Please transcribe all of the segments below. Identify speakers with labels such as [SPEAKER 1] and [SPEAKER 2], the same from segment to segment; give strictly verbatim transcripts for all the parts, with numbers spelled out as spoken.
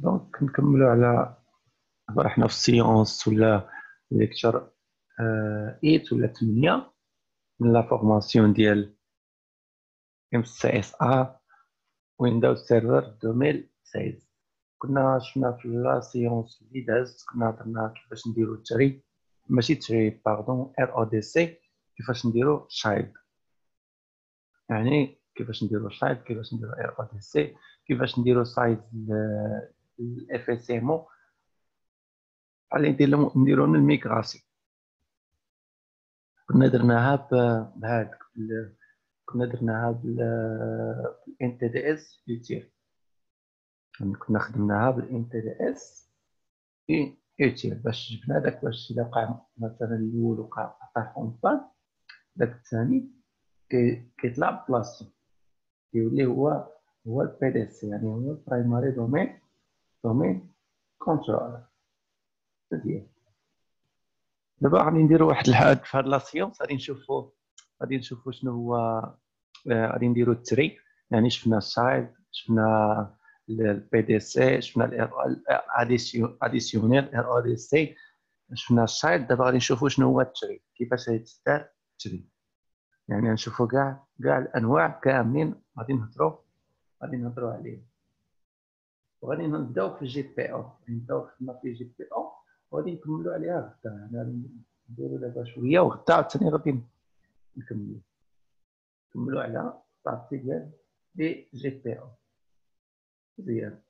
[SPEAKER 1] دونك نكملوا على رحنا في السيونس ولا ليكتشر ثمانية ولا ثمانية من لا فورماسيون ديال ام سي اس ا ويندوز سيرفر ألفين وستة عشر. كنا شفنا في لا سيونس اللي دازت كنا هضرنا كيفاش نديرو تري ماشي تري باردون ار او دي سي، كيفاش نديرو شايلد، يعني كيفاش نديرو شايلد، كيفاش نديرو ار او دي سي، كيفاش نديرو سايز الاف اس ام او، بحال نديرو نديرو الميغراسيون. كنا درناها بهذاك كنا درناها بالان تي دي اس يوتيل، يعني كنا خدمناها بالان تي دي اس في يوتيل باش جبنا داك، باش الا وقع مثلا الاول وقع طاح اون بان، داك الثاني كيطلع بلاصتو كيولي هو هو البي دي سي، يعني هو البرايمري دومين دومين كونترول. مزيان، دابا غادي نديرو واحد الحاجه في هاد لا سيونس، غادي نشوفو غادي نشوفو شنو هو، غادي نديرو التري، يعني شفنا الشايلد، شفنا البي دي سي، شفنا الاديسيونيل ار او دي سي، شفنا الشايلد. دابا غادي نشوفو شنو هو التري، كيفاش غيتدار التري، يعني نشوفو كاع كاع الانواع كاملين غادي نهضرو غادي نهضرو عليه. وغادي نبداو في الجي بي او، غادي نبداو خدمه في الجي بي او وغادي نكملو عليها غدا، يعني نديرو دابا شويه وغدا عاوتاني غادي نكملو نكملو على البارتي ديال لي جي بي او. مزيان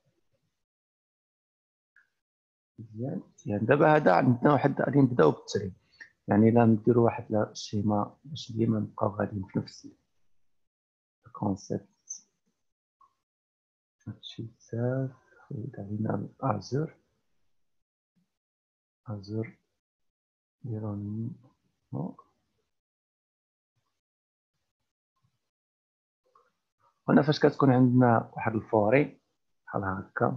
[SPEAKER 1] مزيان مزيان. دابا هذا عندنا واحد، غادي نبداو بالتري، يعني لا نديرو واحد الشيما باش ديما نبقاو غاديين في نفس الكونسيبت. هادشي بزاف علينا ازور ازور نديرو هنا فاش كتكون عندنا واحد الفوري بحال هكا.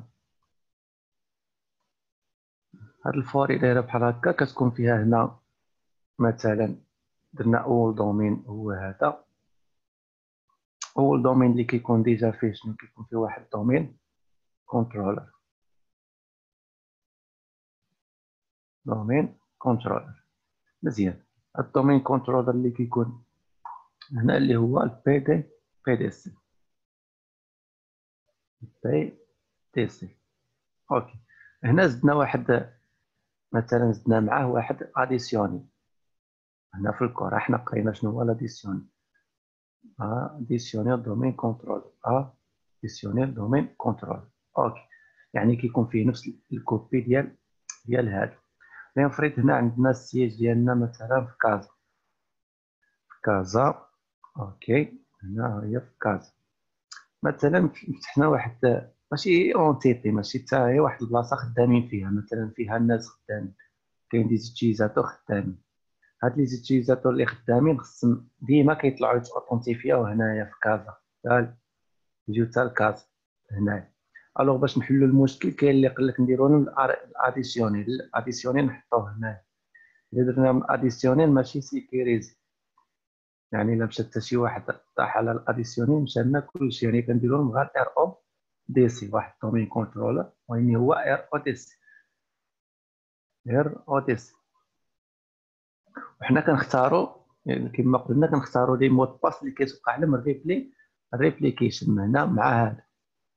[SPEAKER 1] هاد الفوري دايره بحال هكا، كتكون فيها هنا مثلا درنا اول دومين هو هذا، اول دومين اللي كيكون ديجا فيه شنو، كيكون فيه واحد دومين كونترولر، دومين كونترولر. مزيان، الدومين كونترولر اللي كيكون هنا اللي هو البي دي بي دي سي بي دي سي. اوكي، هنا زدنا واحد، مثلا زدنا معاه واحد اديسيوني. هنا في الكور حنا قرينا شنو هو لاديسيوني، اديسيونيل دومين كونترول، اديسيونيل دومين كونترول. اوكي، يعني كيكون فيه نفس الكوبي ديال ديال هذا. لنفرض هنا عندنا السياج ديالنا مثلا في كازا، في كازا. اوكي، هنا هي في كازا مثلا فتحنا واحد، ماشي اونتيتي، ماشي حتى هي واحد البلاصه خدامين فيها، مثلا فيها الناس خدامين، كاين دي زوتيزاتور خدامين. هاد لي زوتيزاتور اللي خدامين خصهم ديما كيطلعوا يتاوثنتيفياو هنايا في كازا، حتى يجيو حتى لكازا هنايا. الوغ باش نحلوا المشكل، كاين اللي قال لك نديروا لهم الاديسيونيل، الاديسيونيل نحطوه هنايا. الا درنا اديسيونيل ماشي سيكيريزي، يعني الا مشى حتى شي واحد طاح على الاديسيونيل مشى لنا كلشي، يعني كنديروا لهم غير ار او دي سي، واحد دومين كونترولر، يعني هو ار او دي سي، ار او دي سي. وحنا كنختاروا يعني كما قلنا كنختاروا لي مود باس اللي كيتوقع لهم الريبلي الريبليكيشن من هنا مع هذا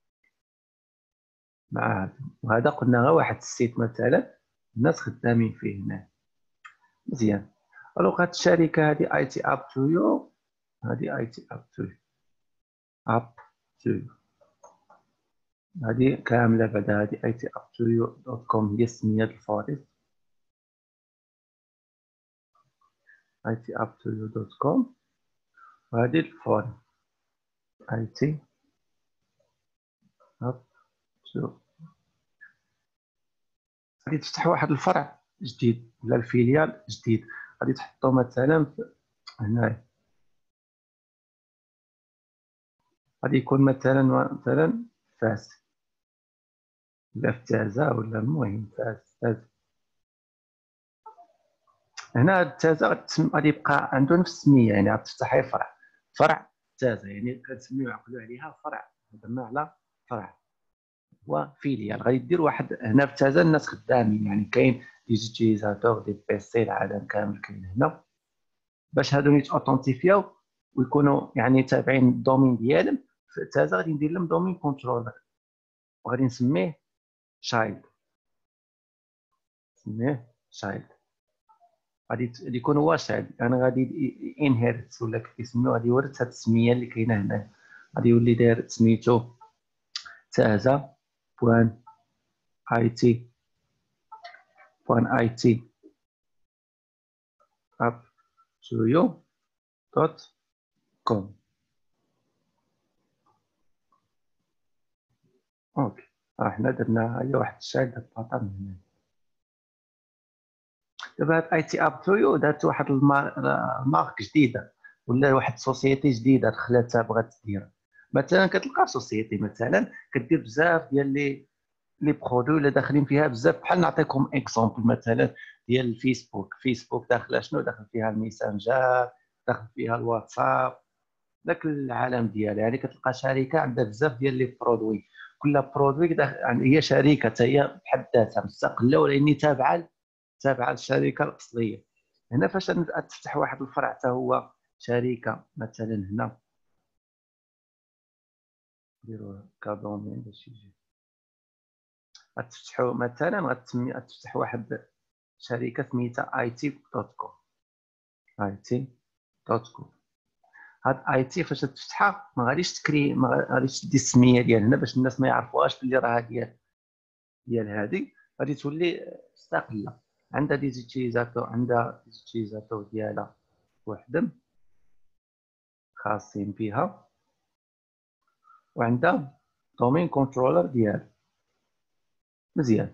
[SPEAKER 1] مع هذا. وهذا قلنا غير واحد السيت مثلا الناس خدامين فيه هنا. مزيان، الوغ هاد الشركه هذه اي تي اب تو يو، هذه اي تي اب تو يو اب تو يو هذه كامله بعدا، هذه اي تي اب تو يو دوت كوم هي السميه ديال الفوريس، اي تي اب تو يو دوت كوم. وهذه الفوريس اي تي اب تو. غادي تفتح واحد الفرع جديد ولا الفيليال جديد، غادي تحطو مثلا هنايا، غادي يكون مثلا مثلا فاس ولا في تازا، ولا المهم فاس فاس. هنا تازا غادي يبقى عنده نفس السميه، يعني غتفتح غير فرع فرع تازا، يعني كنسميو عقلوا عليها فرع، هضرنا على فرع وفيليال. غادي دير واحد هنا في تازا الناس خدامين، يعني كاين دي زوتيليزاتور دي بيسي، العالم كامل كاين هنا، باش هادو يتاوثنتيفياو ويكونوا يعني تابعين الدومين ديالهم. في تازا غادي ندير لهم دومين كونترولر وغادي نسميه شايلد، نسميه شايلد. غادي يكون هو شايلد، يعني غادي انهيرت ولا كيسميو، غادي يورث هاد السميه اللي كاينه هنا. غادي يولي داير سميتو تازا بوان اي تي بوان اي تي اب تو يو دوت كوم. اوكي، حنا درنا هي واحد الشايلد هاد الباطا من هنا. دابا هاد اي تي اب تو يو دارت واحد المارك جديده، ولا واحد سوسيتي جديده دخلتها بغات دير. مثلا كتلقى سوسيتي مثلا كدير بزاف ديال لي لي برودوي اللي داخلين فيها بزاف، بحال نعطيكم اكزومبل مثلا ديال الفيسبوك. فيسبوك داخله شنو؟ داخل فيها الميسنجر، داخل فيها الواتساب، داك العالم ديالها. يعني كتلقى شركه عندها بزاف ديال لي برودوي، كل برودوي يعني هي شركه حتى هي بحد ذاتها مستقله، ولكن تابعه تابعه للشركه الاصليه. هنا فاش تفتح واحد الفرع حتى هو شركه مثلا، هنا نديروا كادومين باش يجي، غتفتحوا مثلا غتسمي غتفتح واحد شركه سميتها اي تي دوت كوم. اي تي دوت كوم. هاد اي تي فاش تفتحها ما غاديش تكري، ما غاديش تدي السميه ديال هنا باش الناس ما يعرفوهاش بلي راه ديال ديال هادي. غادي تولي مستقله، عندها دي زوتيليزاتور، عندها دي زوتيليزاتور ديالها وحدهم خاصين بها، وعندها دومين كونترولر ديالها. مزيان.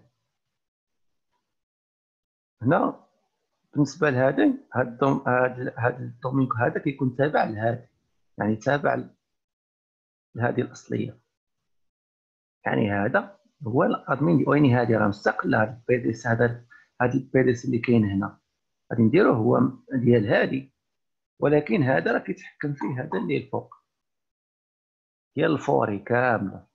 [SPEAKER 1] هنا بالنسبه لهذا هاد هاد الدومين هذا كيكون تابع لهذا، يعني تابع لهذه الاصليه. يعني هذا هو الادمين ديال وين هذه راه مستقله. هذا البيديس، هذا هذا البيديس اللي كاين هنا غادي نديروه هو ديال هذه، ولكن هذا راه كيتحكم فيه هذا اللي الفوق ديال الفوري كامله.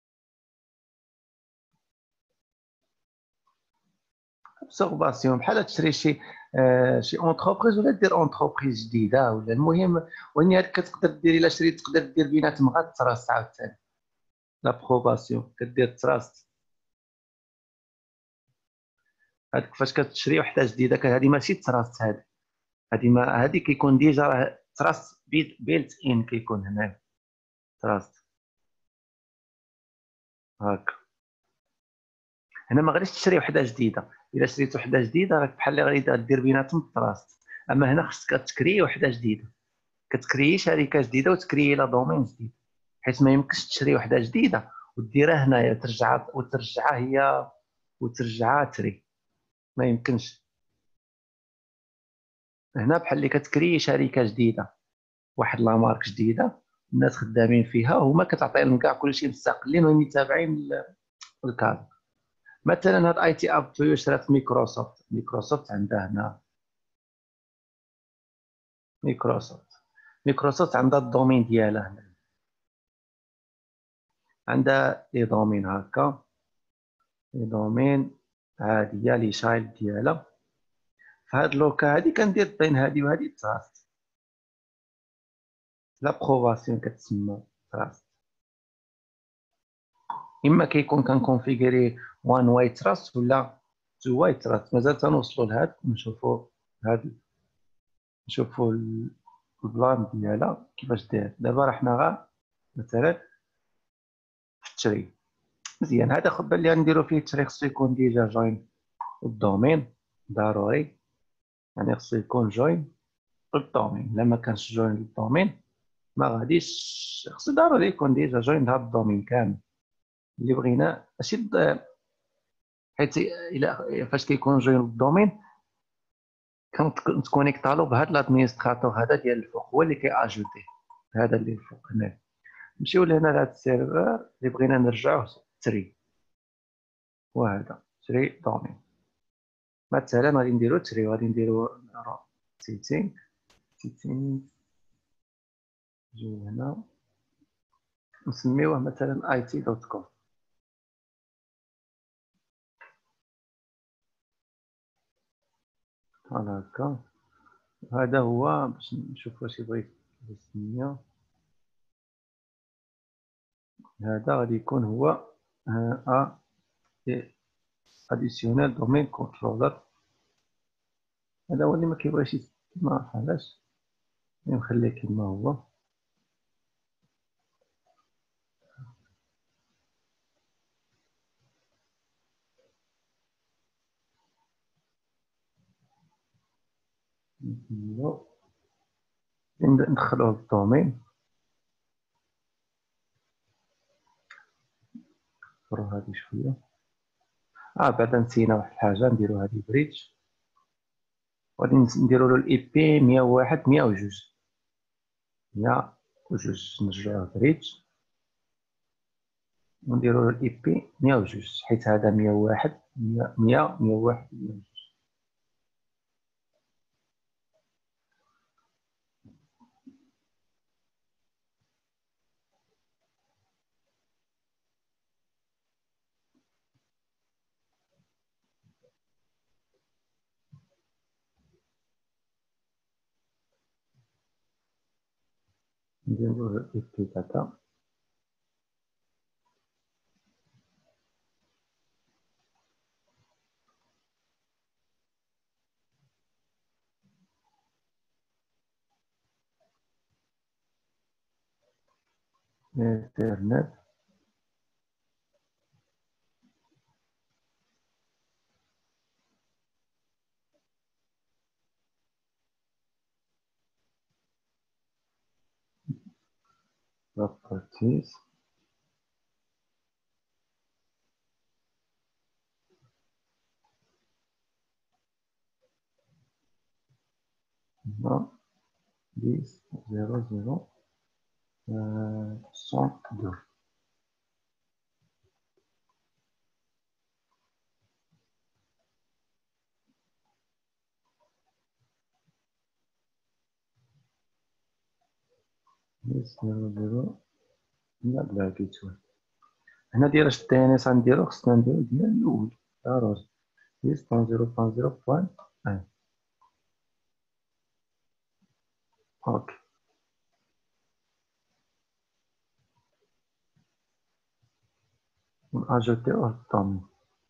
[SPEAKER 1] ابسورباسيون بحال تشري شي آه شي اونتربريز ولا دير اونتربريز جديده، ولا المهم وين هذيك كتقدر دير الا شريت تقدر دير بيناتهم غير التراست عاوتاني. لابروباسيون كدير تراست. هذيك فاش كتشري وحده جديده هذه ماشي تراست، هذه هذه ما هذه كيكون ديجا راه تراست بيلت ان كيكون هنا تراست هاك. هنا ما غاديش تشري وحده جديده، الا شريت وحده جديده راك بحال اللي غادي دير بيناتهم تراست. اما هنا خصك تكري وحده جديده، كتكري شركه جديده وتكري لا دومين جديد، حيت ما يمكنش تشري وحده جديده وديرها هنايا وترجعها وترجعها هي وترجعها تري، ما يمكنش. هنا بحال اللي كتكري شركه جديده، واحد لا مارك جديده، الناس خدامين فيها وهما كتعطي لهم كاع كلشي مستقلين وهم تابعين الكاد. مثلا هاد اي تي اب تو شرات مايكروسوفت. مايكروسوفت عندها هنا مايكروسوفت مايكروسوفت عندها الدومين ديالها هنا، عندها لي دومين هكا، لي دومين هادي هي لي شايلد ديالها. فهاد لوكا هادي كندير بين هادي وهادي تراست، لابروباسيون كتسمى تراست. اما كيكون كنكونفيغوري وان واي تراست ولا تو واي تراست. مازال تنوصلوا لهاد ونشوفوا هاد نشوفوا البلان ديالها كيفاش داير. دابا راه حنا غا مثلا في التشري. مزيان، هذا خد بالي نديرو فيه التشري خصو يكون ديجا جوين الدومين ضروري، يعني خصو يكون جوين الدومين. لما كانش جوين الدومين ما غاديش، خصو ضروري يكون ديجا جوين هاد الدومين كامل اللي بغينا. ماشي حيت الى فاش كيكون جوين الدومين كنتكونيكطالو بهاد لادمينستراتور هذا ديال الفوق، هو اللي كياجوتي هذا اللي الفوق هنا. نمشيو لهنا لهاد السيرفر اللي بغينا نرجعوه تري، وهذا تري دومين. مثلا غادي نديرو تري، غادي نديرو سيتينغ سيتينغ نجيو هنا نسميوه مثلا اي تي دوت كوم. بحال هكا. هذا هو باش نشوف واش يبغي السمية. هذا غادي يكون هو ا اديسيونيل دومين كونترولر. هذا هو اللي ما كيبغيش ما عرف علاش، نخليه كما هو. ندخلوه الدومين. نكبرو هادي شوية. اه بعدا نسينا واحد الحاجة، نديرو هادي بريدج، غادي نديرو له الاي بي مية وواحد مية وجوج. مية وجوج نرجعوه بريدج ونديرو له الاي بي مية وجوج، حيت هذا مية وواحد مية مية وواحد مية وجوج. نديرو له الاي بي داتا. انترنت. بروبرتيز. dix zéro zéro cent deux. dix zéro zéro لا بلا كيتوالي. هنا ديال الدي ان اس غنديرو، خصنا نديرو ديال الأول ضروري. dix point zéro point zéro point un. اوكي. ونأجوتيوه الدومين.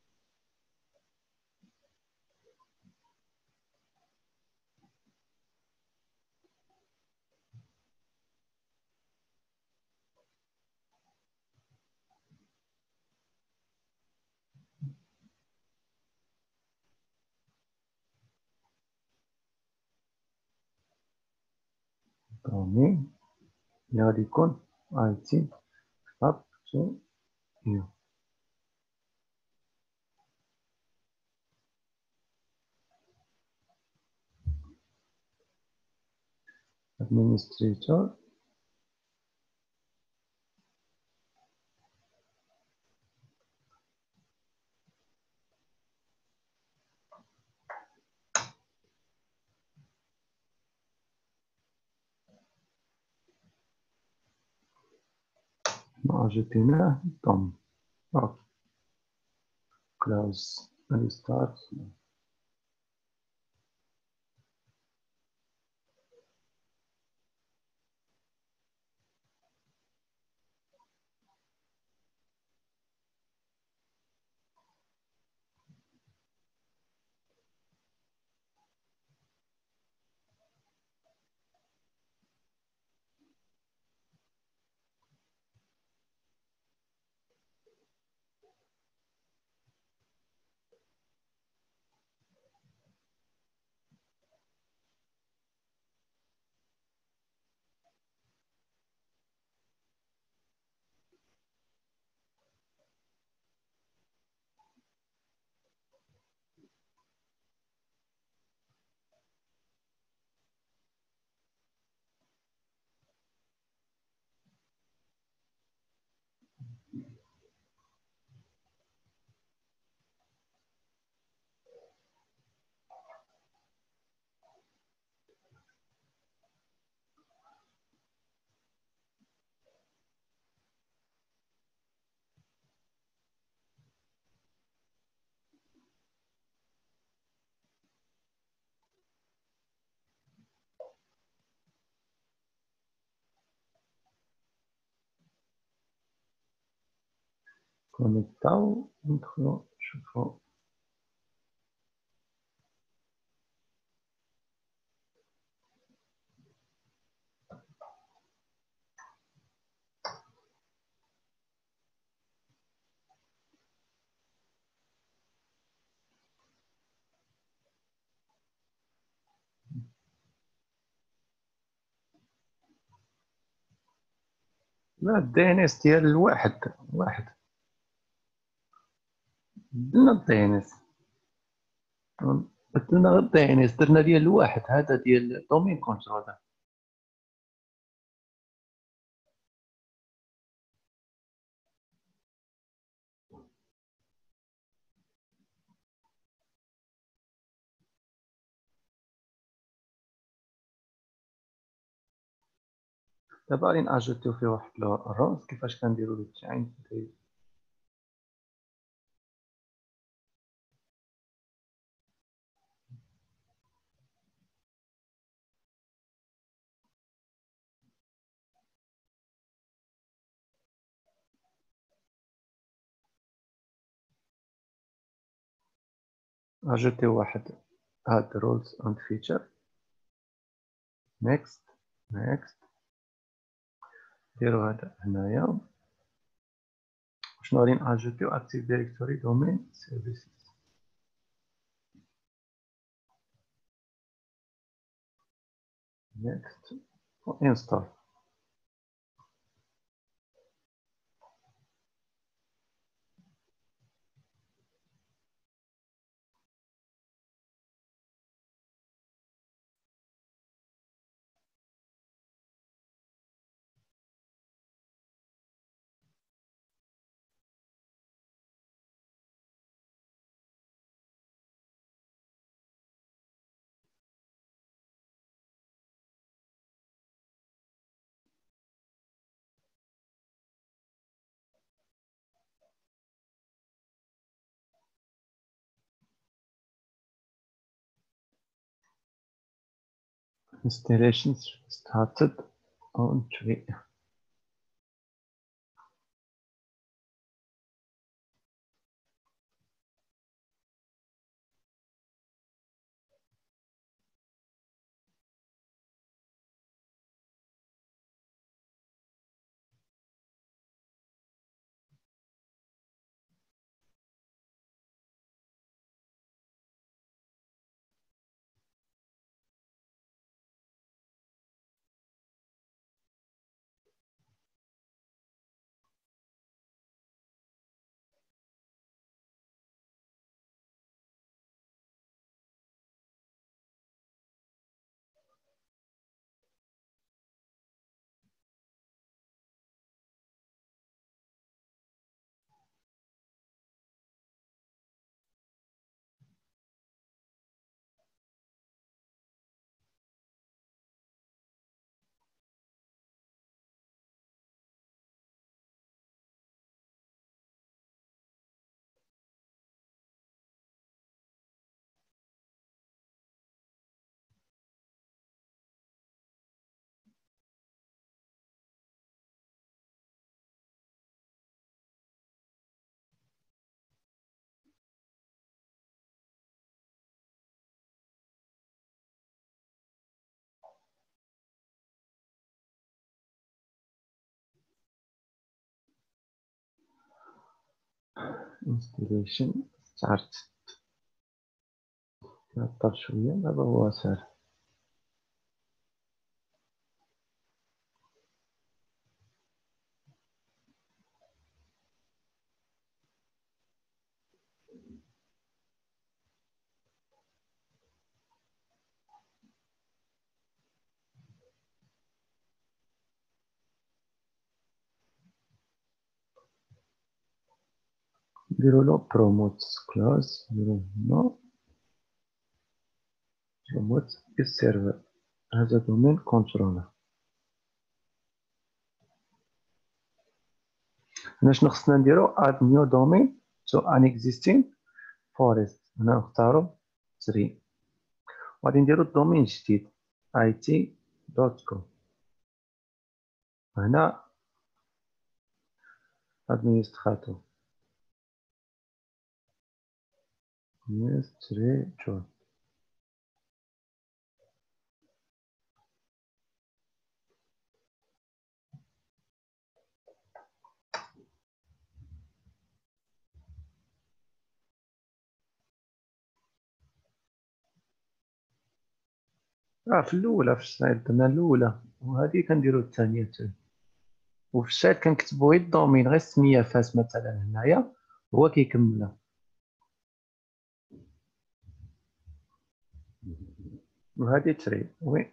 [SPEAKER 1] دومين اللي غادي يكون اي تي اب تو يو. administrator. أجوتيناه الدومين. اوكي. كلاوز ريستارت. كونيكتاو ندخلو نشوفو. لا الدي ان اس ديال الواحد واحد بدلنا الدي ان اس بدلنا غير الدي ان اس درنا ديال الواحد هذا ديال دومين كونترولر. دابا غادي ناجوتيو فيه واحد الروز. كيفاش كنديرو لو تشين؟ اجوتيو واحد هاد رولز اند فيتشر. نيكست نيكست ديرو هذا هنايا. شنو غادي ناجوتيو؟ اكتيف دايركتوري دومين سيرفيسز. نيكست انستال. installations started on tree. installation start. نعطل شوية دابا هو ساهل. نديرو له promote clause. نديرو هنا promote السيرفر. هذا دومين كونترولر. هنا شنو خصنا نديرو؟ add new domain to an existing forest. هنا نختارو تري. وغادي نديرو الدومين جديد آي تي دوت كوم. هنا administrator administrator. اه في الاولى في السلايد درنا الاولى وهذه كنديروا الثانيه حتى. وفي السلايد كنكتبوا غير الدومين غير السميه فاس مثلا هنايا هو كيكملها. وهذه تري وي.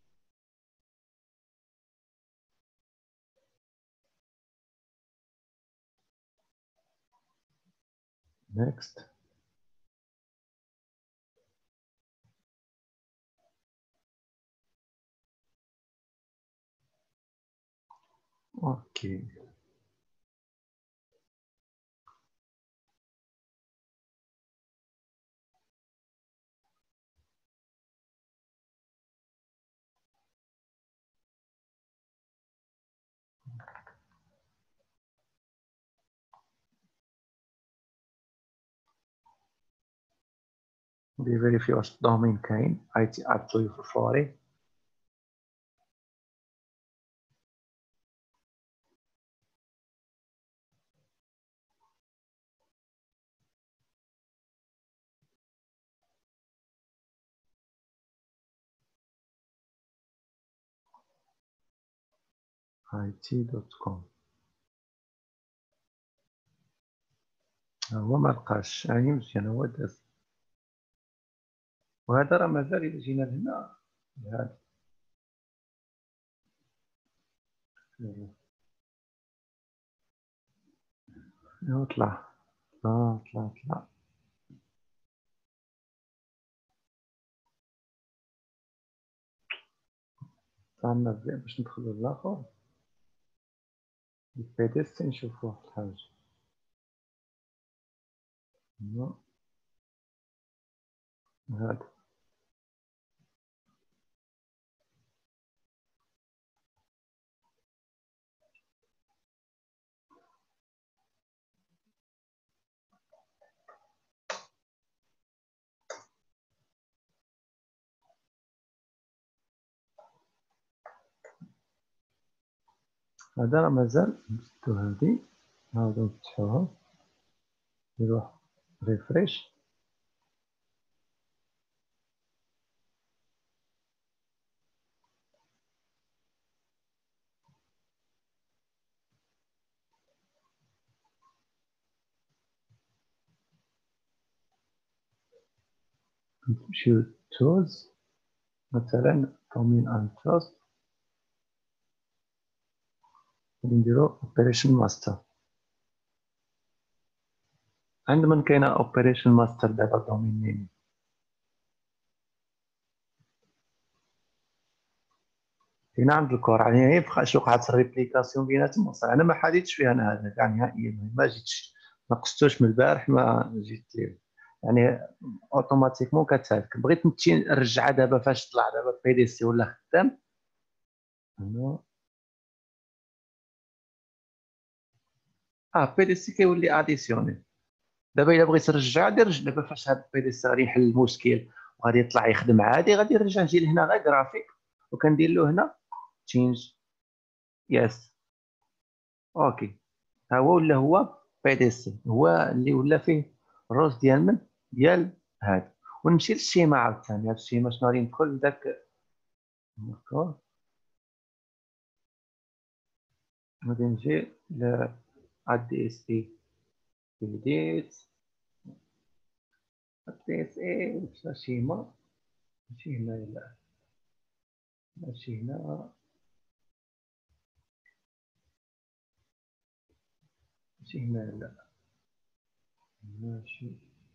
[SPEAKER 1] next. اوكي فيريفي واش الدومين كاين اي تي اب تو يفوري. اي تي دوت كوم هو ما لقاش يعني مزيان هو داز. وهذا راه مازال الا جينا لهنا هذا هو طلع طلع طلع طلع. طلعنا مزيان باش ندخلو للاخر البي دي سي نشوفو واحد الحاجة. هذا هذا راه مازال نزيدو هادي نعاودو نفتحوها يروح ريفريش. نمشيو تولز مثلا دومين اند تراست غادي نديرو اوبريشن ماستر. عند من كاينه اوبريشن ماستر دابا دومين نيم؟ هنا عند الكور يعني هي بقاش وقعت الريبليكاسيون بيناتهم وصل انا ما حديتش فيها انا هذا كاع نهائيا ما جيتش ما قصتوش من البارح ما جيت ليه يعني اوتوماتيكمون كتهلك. بغيت نمشي نرجعها دابا فاش طلع دابا بي دي سي ولا خدام هنا. اه بي دي سي كيولي اديسيونيل. دابا الا بغيت نرجع دير دابا فاش هاد البي دي سي غادي يحل المشكل وغادي يطلع يخدم عادي غادي نرجع نجي لهنا غير جرافيك وكندير له هنا تشينج يس. اوكي ها هو ولا هو بي دي سي هو اللي ولا فيه الروز ديال من ديال هذا. ونمشي للشيما عاوتاني هذا الشيما شنو غادي ندخل لذاك داكور. غادي نجي ل دي اس اي بديت دي اس اي شيما ماشي هنا لا ماشي هنا ماشي هنا لا ماشي.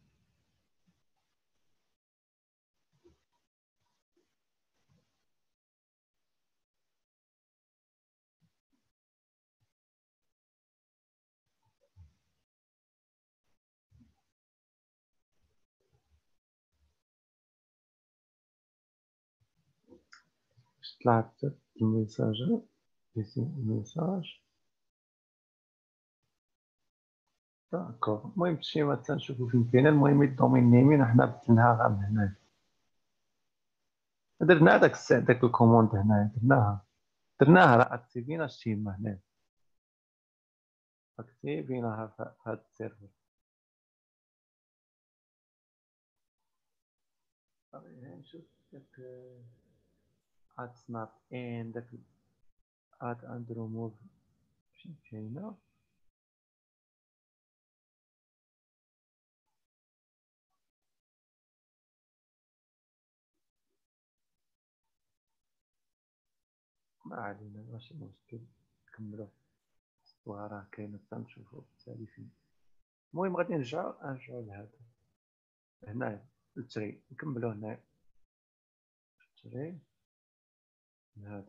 [SPEAKER 1] طلعت الميساج الميساج داكور. المهم شي مثلا نشوفو فين كاينه. المهم الدومين نيمين حنا بدلناها غير من هنايا، درنا داك الس- داك الكوموند هنايا، درناها درناها راه اكتيفينا الشيما هنايا، اكتيفيناها في هاد السيرفر. صافي نشوف داك اد سناب ان داك اد اند ريموف فين كاينه. ما علينا ماشي مشكل، نكملو وراه كاينه حتى نشوفو بالتالي فين. المهم غادي نرجعو نرجعو لهذا هنايا التري، نكملو هنايا التري لهذا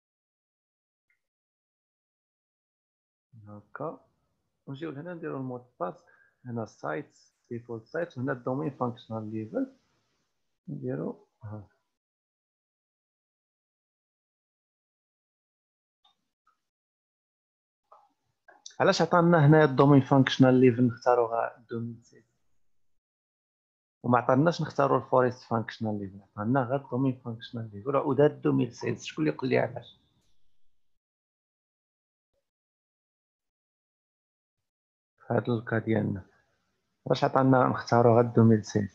[SPEAKER 1] هكا، ونجيو لهنا نديرو المود باس. هنا سايت ديفولت سايت، وهنا الدومين فانكشنال ليفل نديرو ها. علاش عطانا هنا الدومين فانكشنال ليفل نختارو غير ألفين وستة وما عطاناش نختارو الفورست فانكشنال ليفل؟ عطانا غير الدومين فانكشنال ليفل ودا ألفين وستة. شكون اللي يقول لي علاش؟ في هذا الكا ديالنا علاش عطانا نختارو غير ألفين وستة؟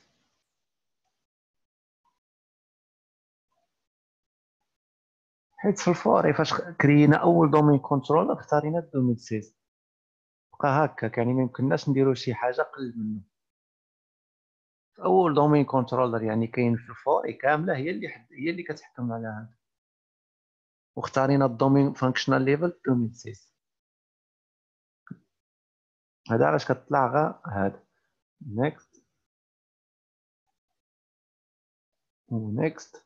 [SPEAKER 1] حيت في الفوري فاش كرينا اول دومين كونترول اختارينا ألفين وستة، بقى هكا يعني ما يمكنناش نديرو شي حاجه قل منه. في اول دومين كونترولر يعني كاين في الفوري كامله هي اللي حد... هي اللي كتحكم على هذا، واختارينا الدومين فانكشنال ليفل ألفين وستة. هذا علاش كطلع غا هذا نيكست ونيكست.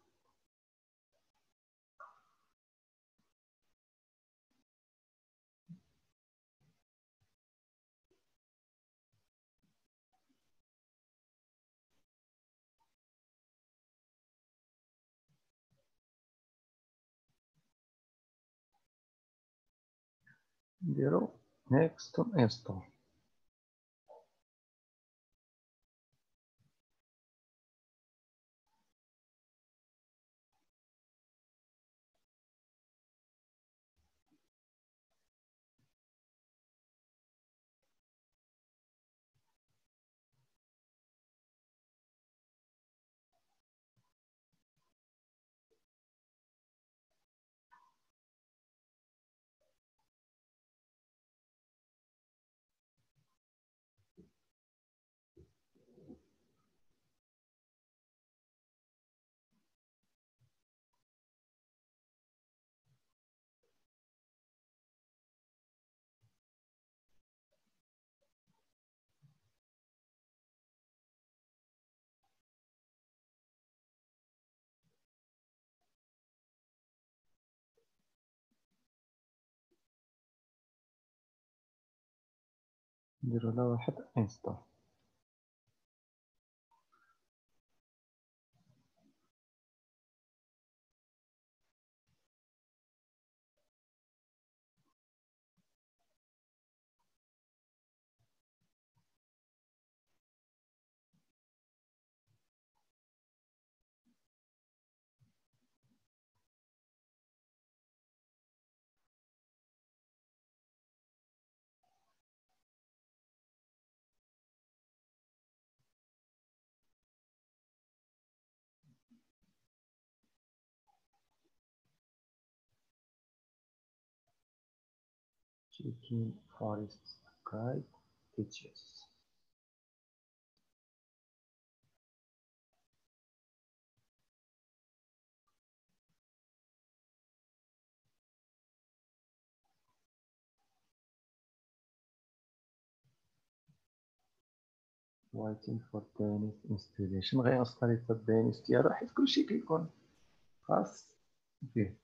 [SPEAKER 1] نديرو نيكست انستول. نديرو لا واحد انستول. checking forest guide features. waiting for Danish installation. غينستالي حتى الدانيس ديالو حيت كلشي كيكون خاص فيه.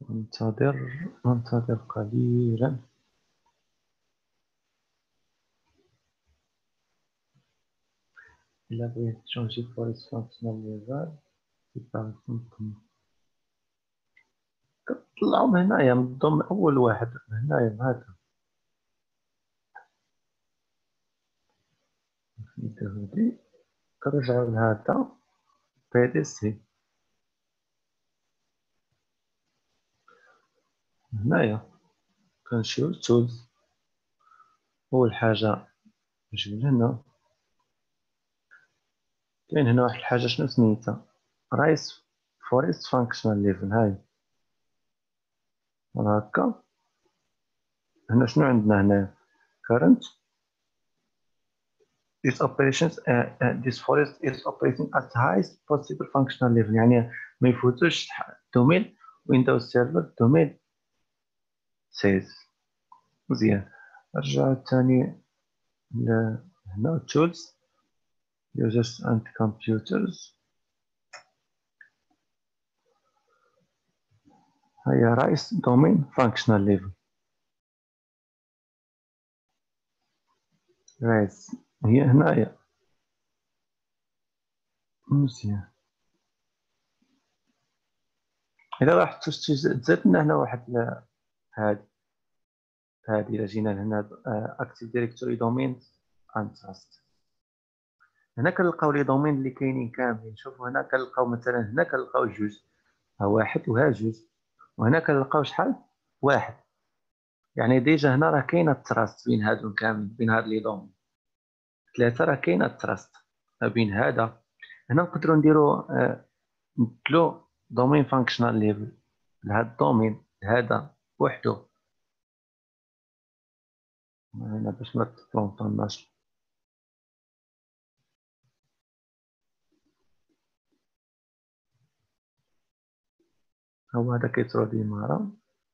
[SPEAKER 1] ننتظر ننتظر قليلا. إلا بغيت تشونجي فوريست فانكشنال ليفل كطلعو من هنايا من الضمن أول واحد من هنايا من هذا نديرو هادي كنرجعو لهذا بي دي سي هنايا كنمشيو للتولز. أول حاجة نجيو لهنا كاين هنا واحد الحاجة شنو سميتها رايس فوريست فانكشنال ليفل. هاي هكا هنا شنو عندنا هنا current this operations uh, uh, this forest is operating at highest possible functional level. يعني ما يفوتوش الدومين ويندوز سيرفر دومين سيز. مزيان نرجعو تاني هنا tools users and computers. هيا رايس دومين فانكشنال ليفل رايس هي هنايا. مزيان إلا راح تزاد لنا هنا واحد هادي هادي إلا جينا لهنا active directory domains and trust. هنا كنلقاو لي دومين اللي كاينين كاملين. شوفوا هنا كنلقاو مثلا هنا كنلقاو جوج ها واحد وها جوج وهنا كنلقاو شحال واحد. يعني ديجا هنا راه كاينه التراست بين هادو كاملين بين هاد لي دومين. ثلاثة راه كاينه التراست ما بين هذا. هنا نقدروا نديروا نبدلو دومين فانكشنال ليفل لهاد الدومين هذا وحده هنا باش ما تبلونطوناش. هو هذا كيترودي مارا.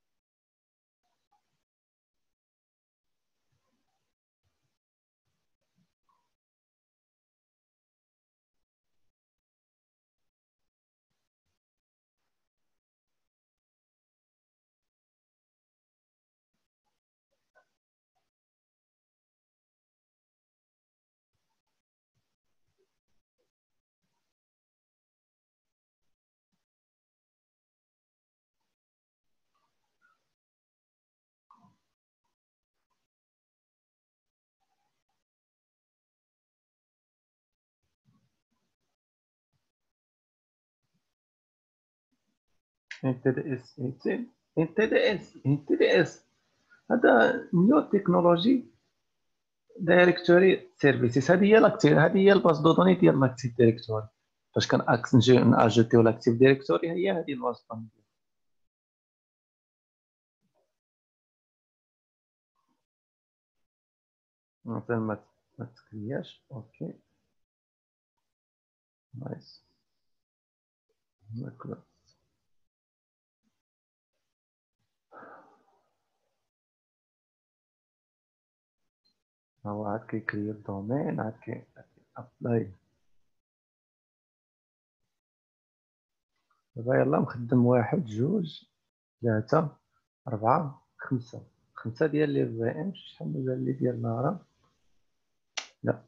[SPEAKER 1] ان تي دي اس ان تي دي اس ان تي دي اس هذا نيو تكنولوجي دايركتوري سيرفيسز. هذه هي الاكتيف هذه هي الباز دو دوني ديال الاكتيف دايركتوري. فاش كان اكس نجي ناجوتيو الاكتيف دايركتوري هي هذه الباز دوني. مثلا ما ما تكرياش. اوكي نايس. هو عاد كيكري الدومين عاد كي ابلاي. دابا يلا نخدم واحد جوج ثلاثة أربعة خمسة خمسة ديال لي في ام. شحال مازال لي ديال نارا؟ لا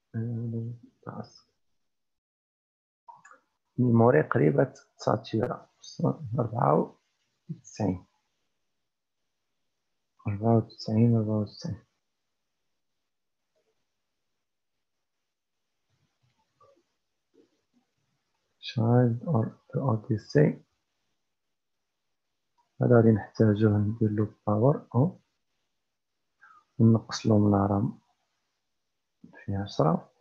[SPEAKER 1] الميموري قريبة تساتيرا. أربعة وتسعين أربعة وتسعين أربعة وتسعين. child or odyssey هذا غادي نحتاجوه ندير له باور أو ونقص له من رام في عشرة.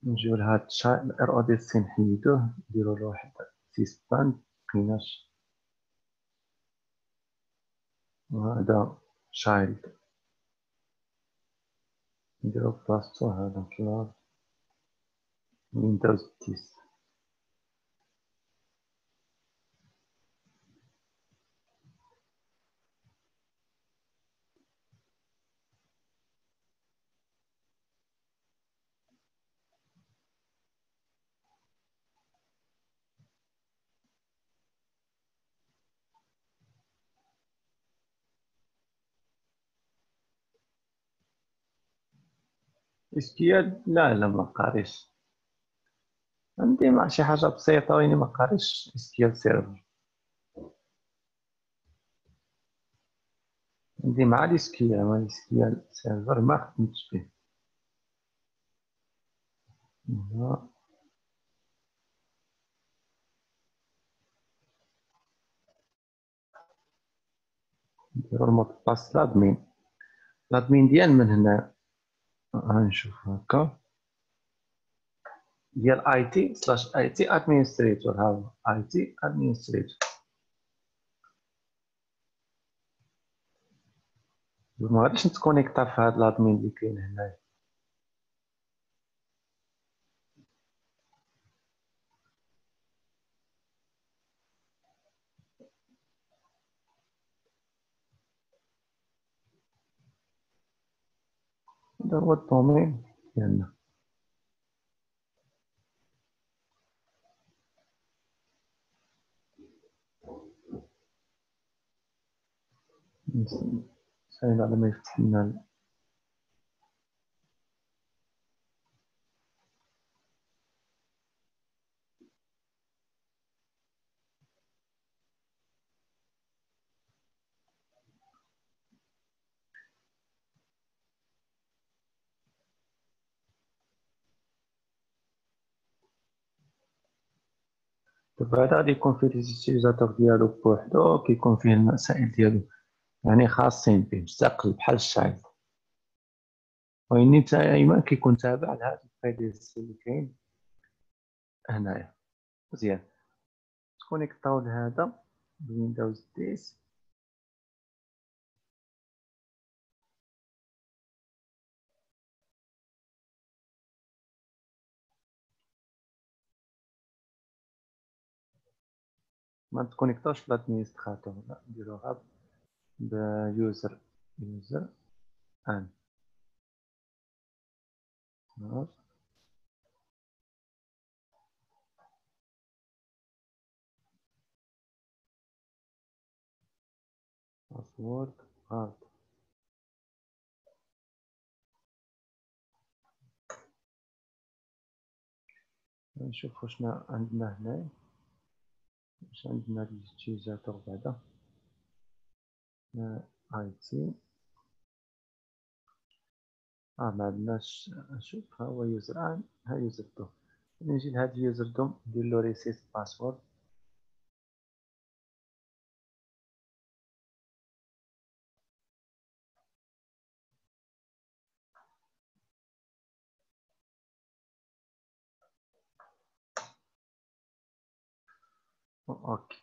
[SPEAKER 1] نجيو لهاد الشا الار او دي سي نحيدوه نديرو له واحد سيسباند مكايناش. وهذا شايلد نديرو بلاصتو هذا كلاس ويندوز عشرة. اسكيال لا لا ما قاريش، عندي مع شي حاجة بسيطة ويني ما قاريش اسكيال سيرفر. عندي مع الاسكيال مع الاسكيال سيرفر ما خدمتش به. هنا نديرو المود باس لادمين، لادمين ديال من هنا غنشوف هكا ديال اي تي سلاش اي تي ادمنستريتور. ها هو اي تي ادمنستريتور. ما غاديش نتكونيكتا في هاد لادمين اللي كاين هنايا. هذا هو الدومين ديالنا. سايل على ما يفتح لنا. دابا هذا غادي يكون فيه ليزيتيزاتور ديالو بوحدو، كيكون فيه المسائل ديالو يعني خاصين به مستقل بحال الشايل. وإني دائما كيكون تابع لهاد البلايليست اللي كاين هنايا. مزيان تكونيكطاو لهذا بويندوز عشرة. ما تكونيكطاوش بالادمينستراتور، لا نديروها بيوزر يوزر ان باسورد غلط. نشوفو شنو عندنا هنا. واش عندنا ليزيتيزاتور بعدا اي تي. اه ما عندناش. شوف ها هو يوزر ان، ها يوزر دو. نجي لهاد اليوزر دوم ندير له ريسيت باسورد. اوكي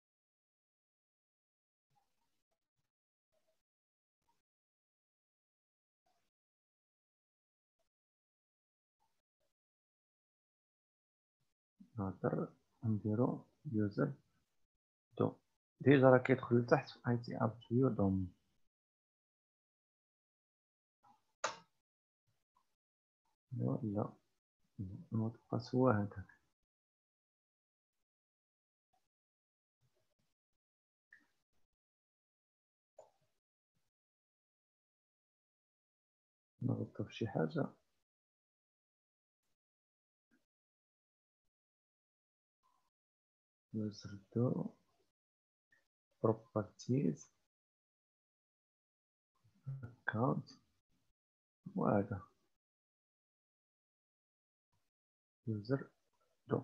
[SPEAKER 1] نقدر نديرو يوزر دوم. ديجا راه كيدخل لتحت في اي تي اب فيو دوم. لا المود باس هو هذاك. نغلطو في شي حاجة. يوزر دو بروبرتيز اكونت وهذا يوزر دو.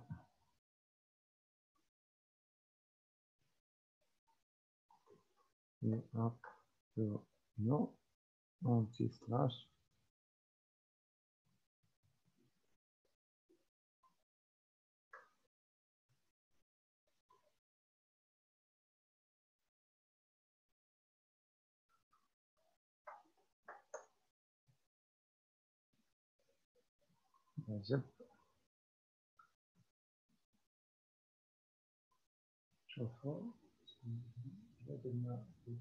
[SPEAKER 1] اب دو نو اونتي سلاش أجل. شوفوا درنا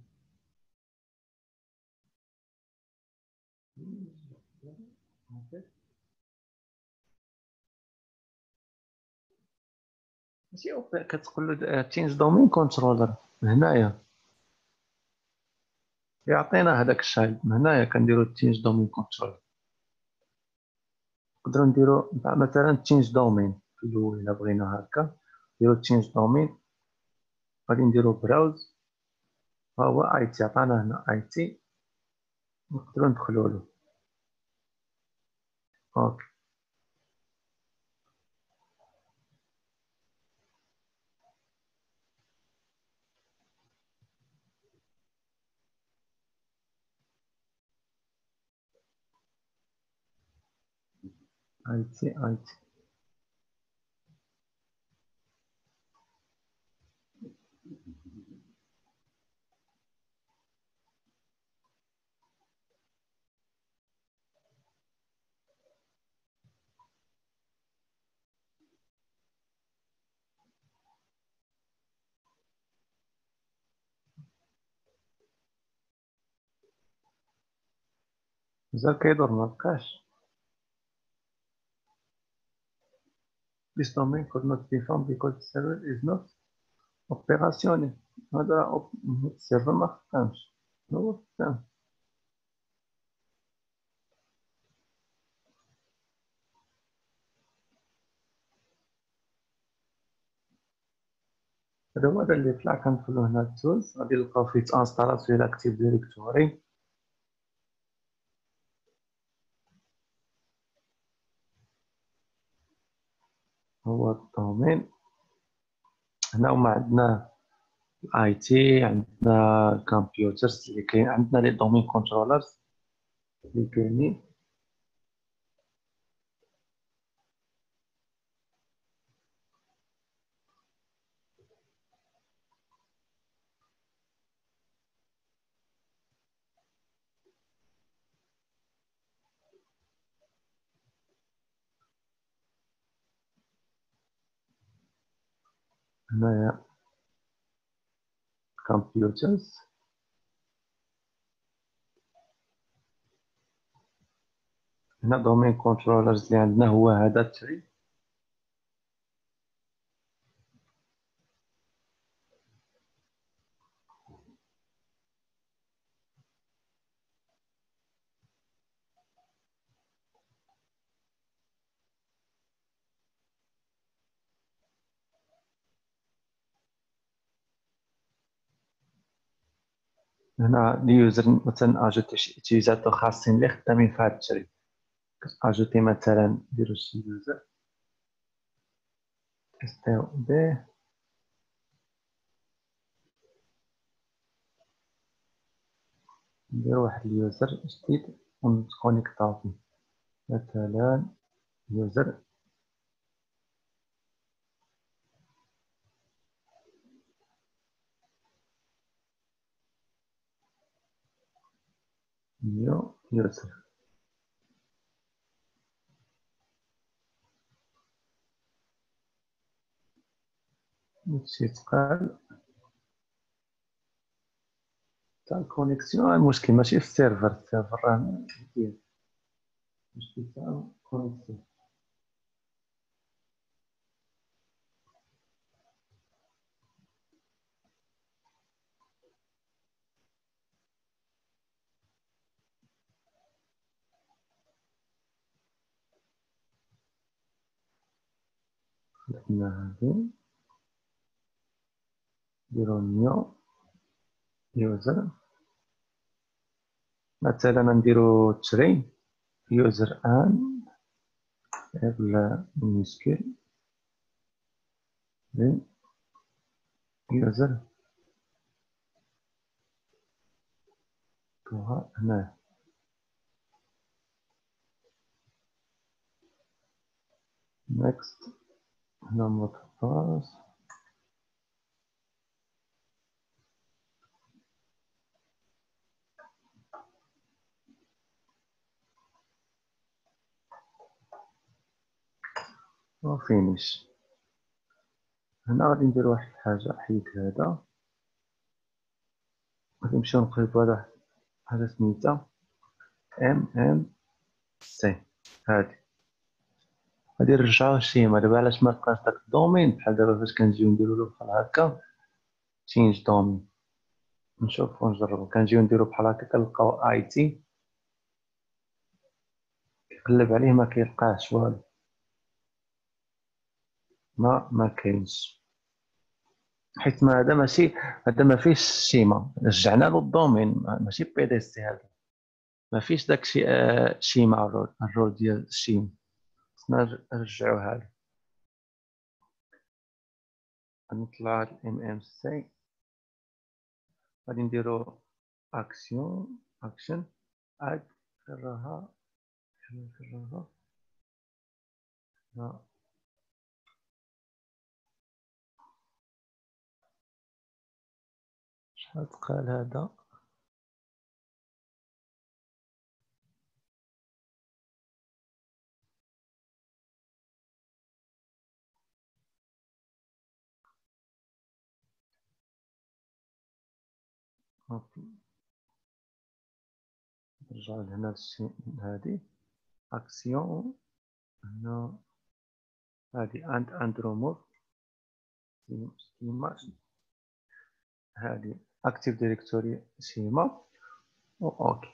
[SPEAKER 1] ماشي اوبن، كتقول له تشينج دومين كونترولر هنايا يعطينا هذاك الشايلد من هنايا كنديرو تشينج دومين كونترولر. نقدروا نديرو مثلا تشينج دومين في الاول الا بغينا هكا نديرو تشينج دومين. غادي نديرو براوز، ها هو اي تي عطانا هنا اي تي نقدروا ندخلوا له. اوكي اي تي اي تي مازال كيدور مابقاش. This domain could not be found because the server is not operational. هذا السيرفر ما خدامش. هو خدام. هذا هو هذا اللي طلع كندخلو هنا التولز غادي نلقاو فيه تانستالاسيون اكتيف ديريكتوري. هو الدومين هنا وما عندنا اي تي، عندنا الكمبيوترز اللي كاين، عندنا لي دومين كنترولرز اللي كاينين. هنايا كمبيوترز، هنا دومين كنترولرز اللي عندنا هو هذا التري. هنا اليوزر مثلا اجوتي شي اتيزاتور خاصين اللي خدامين في هذا التري، كتاجوتي مثلا ديرو شي يوزر كتستيو به، نديرو واحد اليوزر جديد ونكونيكطاو فيه مثلا يوزر نيو يوزر. هادشي تقال تاع الكونيكسيون. المشكل ماشي في السيرفر، السيرفر راه مزيان، المشكل تاع الكونيكسيون. خدمنا هادي نديرو نيو يوزر، مثلا نديرو تري يوزر ان ولا مشكل يوزر توها هنا نيكست. هنا مود باس وفينيش. هنا غادي ندير واحد الحاجة، حيد هذا، غادي نمشيو نقلبو على حاجة سميتها ام ام سي. هادي غادي نرجعو الشيما. دابا علاش ما بقاش داك الدومين بحال دابا فاش كنجيو نديرو بحال هكا تشينج دومين، نشوفو نجربو. كنجيو نديرو بحال هكا كنلقاو اي تي، كنقلب عليه ما كيلقاهش والو، ما ما كاينش، حيت ما هذا ماشي، هذا ما فيهش الشيما. رجعنا له الدومين، ماشي بي دي سي هذا، ما فيش داك الشيء. آه، شيما الرول الرول ديال الشيما خصنا نرجعوها له. غنطلع هاد الام ام سي، غادي نديرو اكسيون اكشن اد، كررها كررها. لا شحال تقال هذا؟ نرجع لهنا الشي هادي اكسيون، هنا هادي اند اند روموف سكيما، هادي اكتيف ديريكتوري سكيما و اوكي.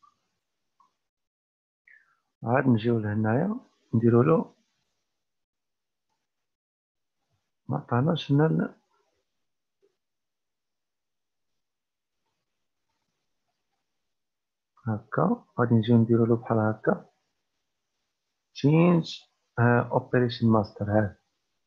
[SPEAKER 1] عاد نجيو لهنايا نديرو له، ما عطاناش هنا هكا. غادي نجيو نديرو له بحال هكا change اوبريشن ماستر. هذا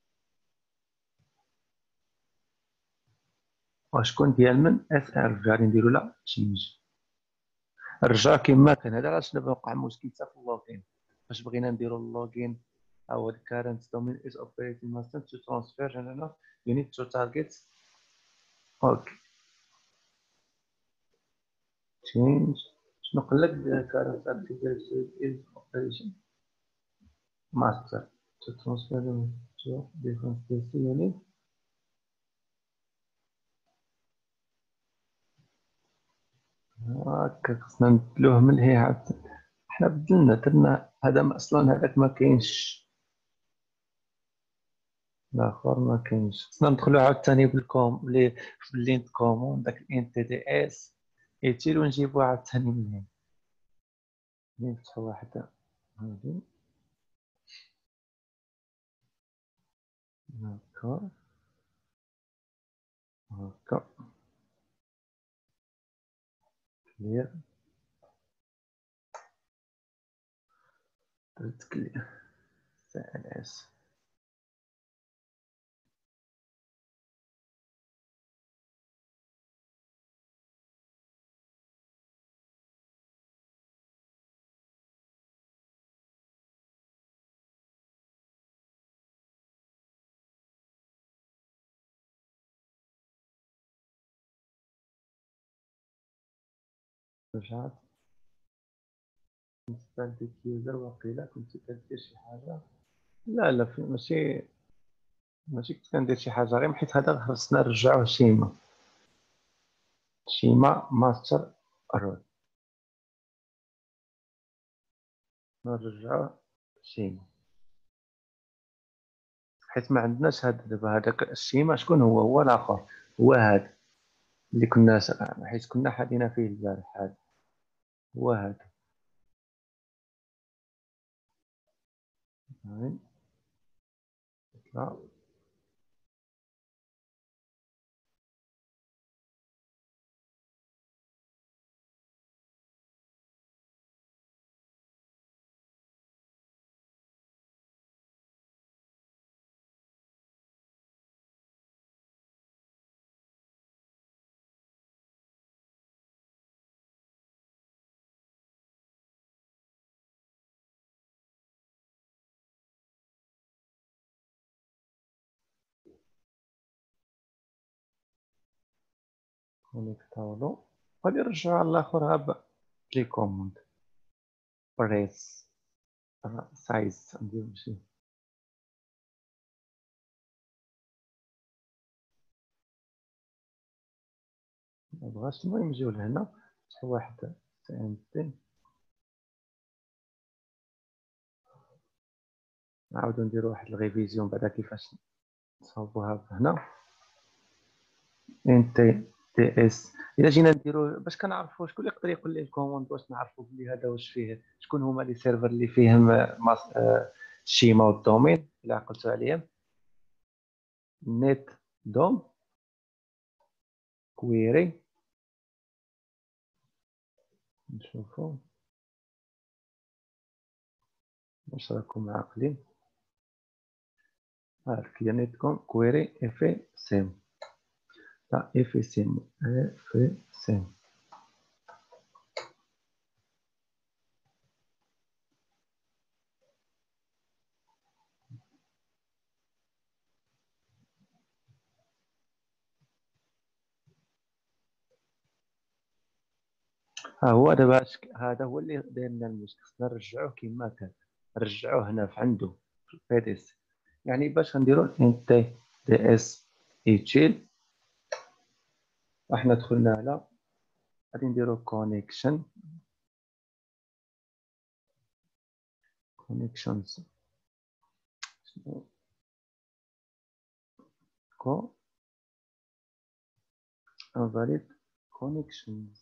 [SPEAKER 1] وشكون ديال من اف ار، غادي نديرو لا change. رجع كما كان. هذا علاش دابا وقع مشكل حتى في اللوغين، فاش بغينا نديرو اللوغين او الكارنت دومين از اوبريتنج ماستر تو ترانسفير هنا يو نيد تو تارجت. اوكي change. شنو قال لك؟ كارنت اكتيف از اوبريشن ماستر تو ترانسفير تو ديفرنت بي سي يونيت. هاكا خصنا نبدلوه من هي عاد. حنا بدلنا درنا هذا اصلا، هذاك ما كاينش، الاخر ما كاينش. خصنا ندخلو عاوتاني بالكوم لي في اللين كومون داك الان تي دي اس ايتيل ونجيبو عاوتاني من هنا. نفتحو واحدة هادي هاكا هاكا كلير، درت كلير سي ال اس. رجعت نستهلك يوزر، وقيلا كنت كدير شي حاجة. لا لا ماشي ماشي كنت كندير شي حاجة، غير حيت هذا خصنا نرجعوه شيما شيما ماستر رول، نرجعوه شيما حيت ما عندناش هذا دابا. هذاك الشيما شكون هو؟ هو الاخر، هو هذا اللي كنا س... حيت كنا حادينا فيه البارح. هذا هو هذا. هاي لا كونيكتالو. غادي نرجعو على الاخر هابا لي كوموند بريس سايز ندير شي ما بغاش. المهم نجيو لهنا واحد سي ام تي، نعاودو نديرو واحد الريفيزيون بعدا كيفاش نصاوبوها هنا. ان تي تي اس. الا جينا نديرو باش كنعرفو، شكون اللي يقدر يقول لي الكوموند باش نعرفو بلي هذا واش فيه، شكون هما لي سيرفر اللي فيهم ماس... آه... الشيما والدومين الا عقلتو عليهم. نت دوم كويري، نشوفو واش راكم عاقلين. ها كاين نت كوم كويري اف سيم تاع اف سيم اف سيم. ها هو دابا هذا هو اللي داير لنا المشكل، خصنا نرجعوه كما كان، نرجعوه هنا في عنده في البي دي سي. يعني باش نديرو ان تي دي اس يتشيل، احنا دخلنا على غادي نديرو كونيكشن كونيكشنز كو انفاليد كونيكشنز.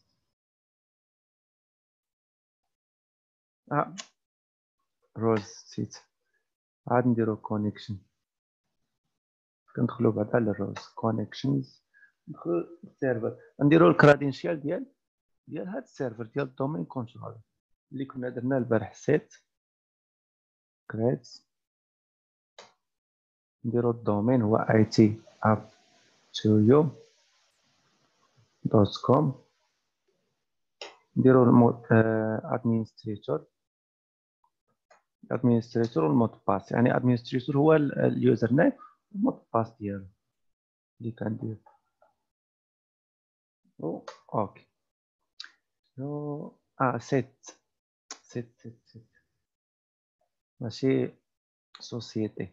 [SPEAKER 1] اه روز سيت، عاد نديرو كونيكشن، كندخلو بعدا للروز كونيكشنز، ندخلو للسيرفر، نديرو الكرادينشيال ديال ديال هاد السيرفر ديال الدومين كونترول اللي كنا درنا البارح. سيت كريت، نديرو الدومين هو اي تي اب تو يو دوت كوم، نديرو ادمنستريتور ادمنستريتور والمود باس. يعني ادمنستريتور هو اليوزر نيم والمود باس ديالو اللي كندير. اوكي نو اه سيت سيت سيت سيت ماشي سوسيتي.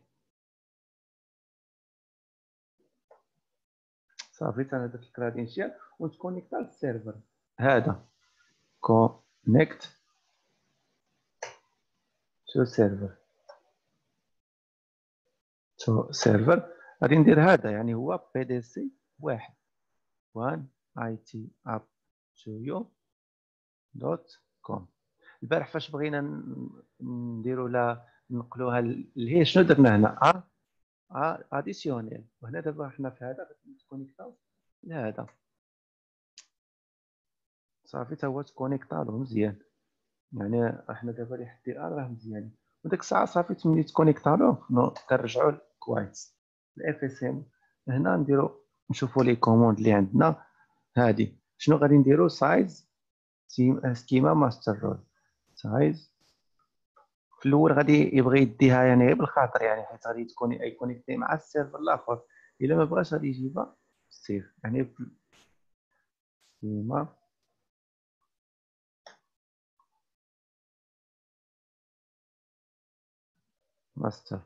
[SPEAKER 1] صافي تنهدف الكرادينشيال ونتكونيكتا للسيرفر هذا. كونيكت تو سيرفر تو سيرفر. غادي ندير هذا، يعني هو بي دي سي واحد وان اي تي اب تو يو دوت كوم. البارح فاش بغينا نديرو لا نقلوها لهي شنو درنا هنا؟ ا ا اديسيونيل، وهنا دابا حنا في هذا غادي نتكونيكتاو لهذا. صافي تا هو تكونيكتا له مزيان، يعني احنا دابا اللي حدي ار راه مزيان، وديك الساعه صافي ملي تكونيكتا له كنرجعوا كويس الاف اس ام. هنا نديرو نشوفوا لي كوموند اللي عندنا. هادي شنو غادي نديرو؟ سايز سكيما ماستر رول سايز. في الاول غادي يبغي يديها يعني غير بالخاطر، يعني حيت غادي تكون يكونيكتي مع السيرفر الاخر. الا ما بغاش غادي يجيبها سيف، يعني سكيما ماستر.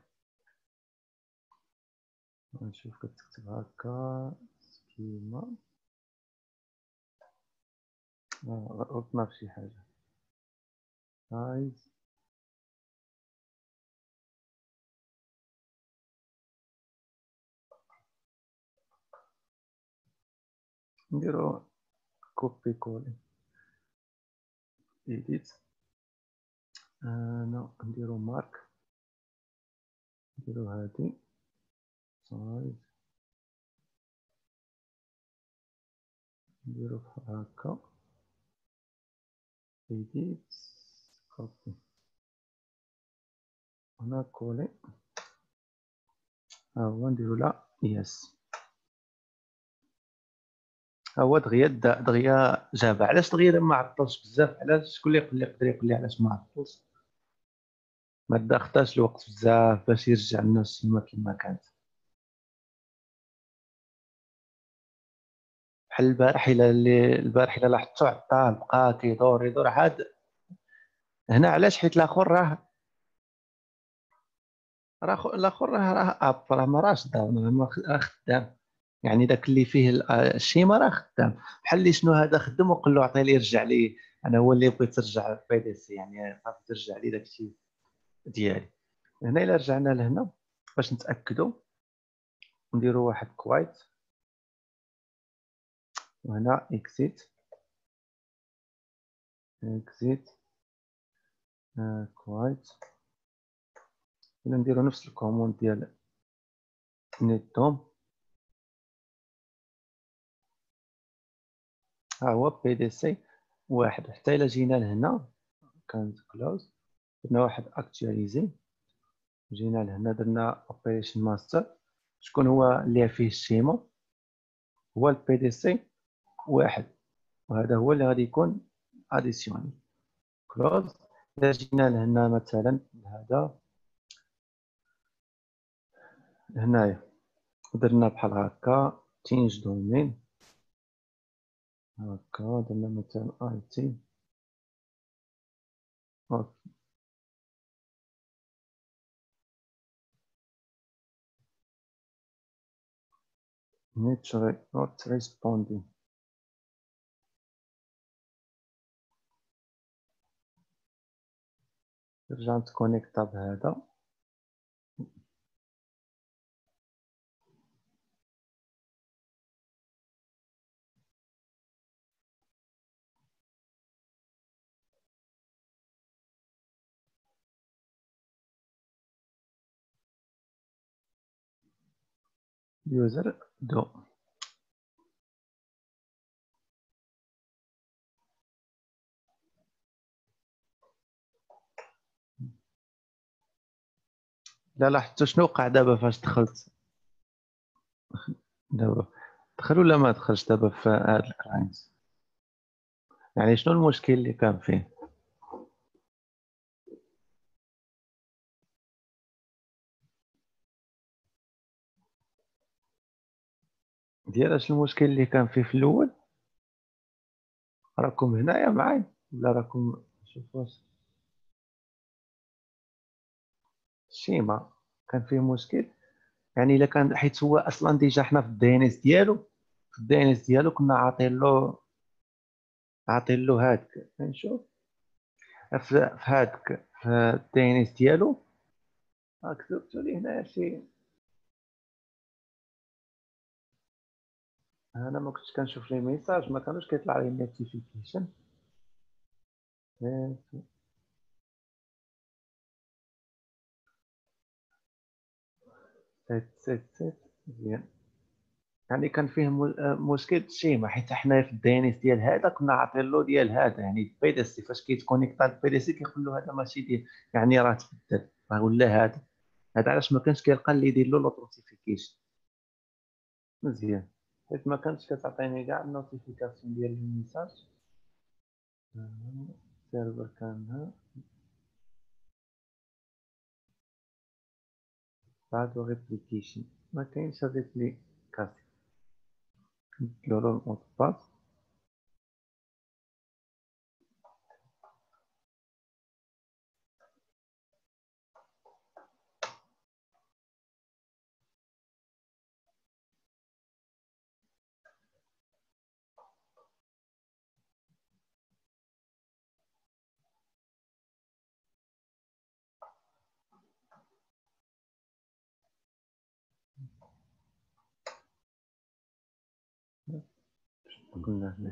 [SPEAKER 1] نشوف كتكتب هكا سكيما، غلطنا في شي حاجه. سايز نديرو كوبي كولي إيديت. أنا نديرو مارك، نديرو هادي سايز، نديرو هكا إيديت كوبي. هنا كولي، ها هو نديرو لا يس. ها هو دغيا دغيا جابها. علاش دغيا ما عطلش بزاف؟ علاش؟ شكون اللي يقول لي يقدر يقول لي علاش ما عطلش؟ ما داخلش الوقت بزاف باش يرجع لنا السيما كما كانت. بحال البارح، الا اللي البارح الا لاحظتو عطال بقى كيدور يدور عاد هنا. علاش؟ حيت الاخر راه راه الاخر راه راه اب، راه ما راهش داون، راه خدام. يعني داك اللي فيه ال- آه، الشيما راه خدام، بحال اللي شنو هذا خدم وقال له عطيه لي رجع لي، انا هو اللي بغيت ترجع البي دي سي، يعني صافي ترجع لي داك الشيء ديالي. هنا الا رجعنا لهنا باش نتاكدوا، نديروا واحد كوايت، وهنا اكزيت اكزيت كوايت، ولا نديروا نفس الكوموند ديال نيت دوم. ها هو بي دي سي واحد، حتى الا جينا لهنا كانت كلوز، درنا واحد اكتواليزي، جينا لهنا درنا اوبريشن ماستر، شكون هو اللي فيه الشيما؟ هو البي دي سي واحد، وهذا هو اللي غادي يكون اديسيوني كلوز. الا جينا لهنا مثلا هذا هنايا درنا بحال هكا تشينج دومين، هكا درنا مثلا اي تي، اوكي not responding. نرجع نتكونيكتا بهذا، يوزر دو. لا لا، حتى شنو وقع دابا فاش دخلت؟ دابا دخل ولا ما دخلش دابا في هاد الكلاينت؟ يعني شنو المشكل اللي كان فيه؟ ديال اش المشكل اللي كان فيه في الاول؟ راكم هنايا معايا ولا راكم؟ شوفوا واش الشيما كان فيه مشكل، يعني الا كان حيت هو اصلا ديجا حنا في الدي ان اس ديالو، في الدي ان اس ديالو كنا عاطين له عاطين له هادك، نشوف في في هادك في الدي ان اس ديالو، ها كتبت لي هنا شي، انا ما كنتش كنشوف لي ميساج، ما كانوش كيطلع لي نوتيفيكيشن. سيت سيت سيت مزيان. يعني كان فيه م- آه، مشكل شيما، حيت حنا في الدي ان اس ديال هذا كنا عاطين له ديال هذا، يعني البي دي سي فاش كيتكونيكتا البي دي سي كيقول له هذا ماشي ديال، يعني راه تبدل، راه ولا هذا، هذا علاش ما كانش كيلقى اللي يدير له نوتيفيكيشن. مزيان، حيت ما كانتش كتعطيني كاع النوتيفيكاسيون ديال الميساج. السيرفر كان ها بعد ريبليكيشن، ما كاينش ريبليكاسيون، نديرو له المود باس. قلنا هنا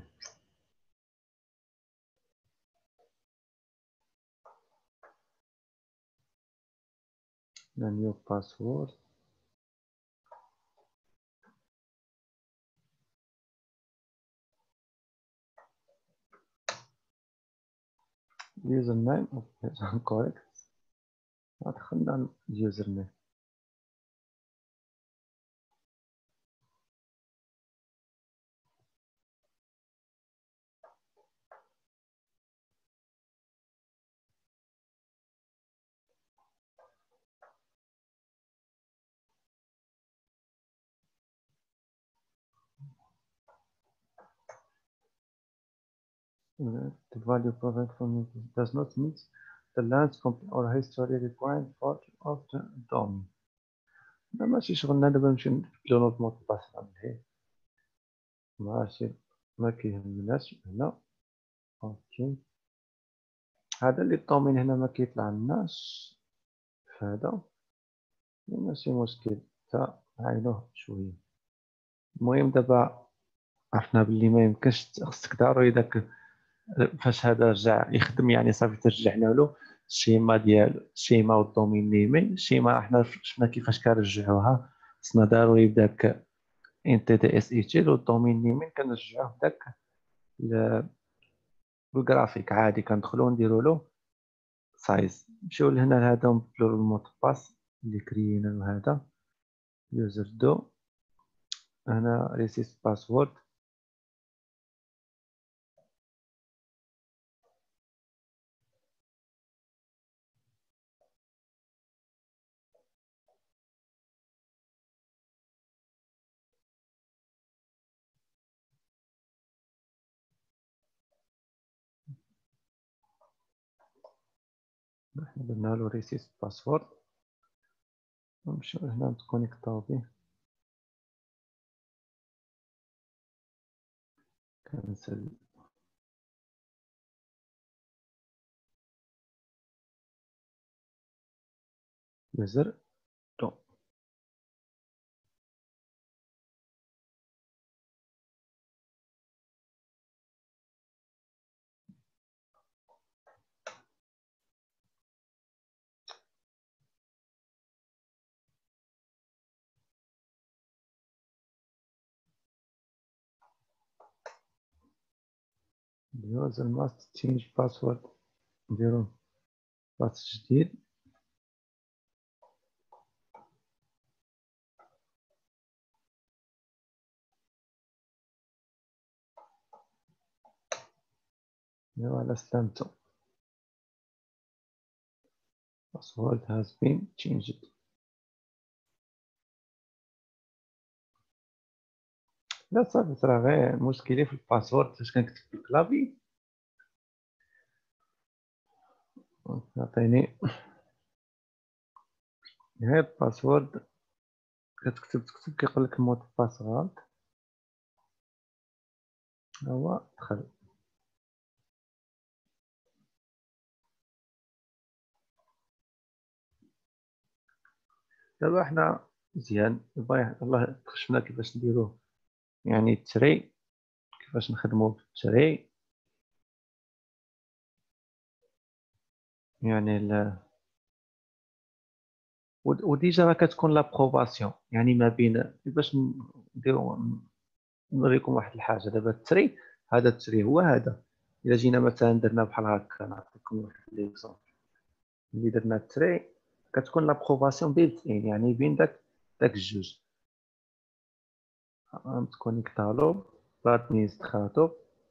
[SPEAKER 1] نيو باسورد، يوزر نيم كوريكت، دخلنا اليوزر نيم. The value provided from it does not meet the length or history required for of the D O M. لا ماشي شغلنا دابا نمشيو نبدلو نوض مود باس نعمل ماشي، ما كيهمناش هنا. اوكي، هذا اللي الدومين هنا ما كيطلع لناش فهذا، ماشي مشكل حتى عاينوه شويه. المهم دابا عرفنا باللي ما يمكنش، خصك ضروري داك فاش هذا رجع يخدم يعني صافي ترجعنا له الشيما ديال الشيما والدومين نيمين. الشيما حنا شفنا كيفاش كنرجعوها، خصنا ضروري بداك ان تي تي اس ايتيل، والدومين نيمين كنرجعوه بداك الجرافيك عادي، كندخلو نديرو له سايز. نمشيو لهنا لهذا ونبدلو المود باس اللي كرينا هذا يوزر دو، هنا ريسيت باسورد. حنا درنا له ريسيت باسورد، نمشيو هنا نتكونيكطاو به. كنسل يوزر دو. اليوزر ماست تشينج باسورد، نديرو باس جديد. ايوا على سلامتو. password has been changed. لا صافي، راه غير مشكلة في الباسورد فاش كنكتب في الكلافي. عطيني غير الباسورد، كتكتب تكتب كيقول لك المود باس غلط. هو دخل. دابا حنا مزيان، دابا الله تخشمنا كيفاش نديروه، يعني التري كيفاش نخدمو بالتري، يعني ال... ود- وديجا راه كتكون لابروباسيون يعني ما بين، باش نديرو نوريكم واحد الحاجه. دابا التري، هذا التري هو هذا. الا جينا مثلا درنا بحال هكا، نعطيكم واحد ليكزومبل. اللي درنا التري كتكون لابروباسيون بيلت ان، يعني بين داك داك الجوج. نتكونيكطالو بادمينستراتور.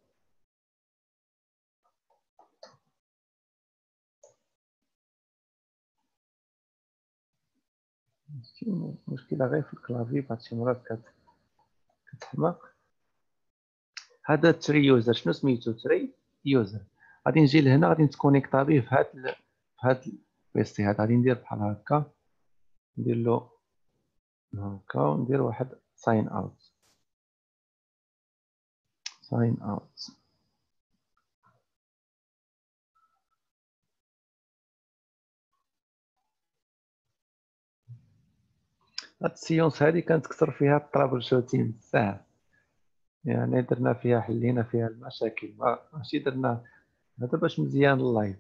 [SPEAKER 1] المشكله غير في الكلافي، بعض شي مرات كت- كتحماق. هذا تري يوزر، شنو سميتو؟ تري يوزر. غادي نجي لهنا، غادي نتكونيكطا به في هاد ال... في هاد البيستي هذا. غادي ندير بحال هكا، ندير له هكا، وندير واحد ساين اوت. ساين اوت. هاد السيونس هادي كنتكثر فيها الترابل شوتين بزاف، يعني درنا فيها حلينا فيها المشاكل، ما- ماشي درنا هذا باش مزيان اللايف.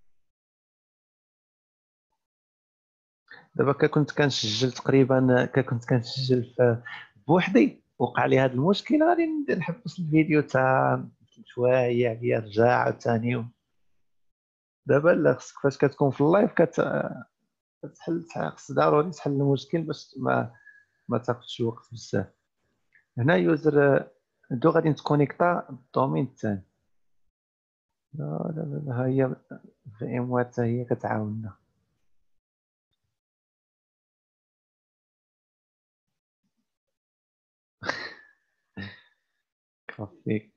[SPEAKER 1] دابا كنت كنسجل تقريبا، كنت كنسجل في بوحدي، وقع لي هذا المشكل، غادي ندير نحبس الفيديو تا شويه عليا رجع عاوتاني. دابا لا، خصك فاش كتكون في اللايف كت... كتحل، خص ضروري تحل المشكل باش ما ما تاخذش وقت بزاف. هنا يوزر دو، غادي نتكونيكطا بالدومين الثاني. لا لا لا لا، ها هي في ام وات حتى هي كتعاوننا. كافي.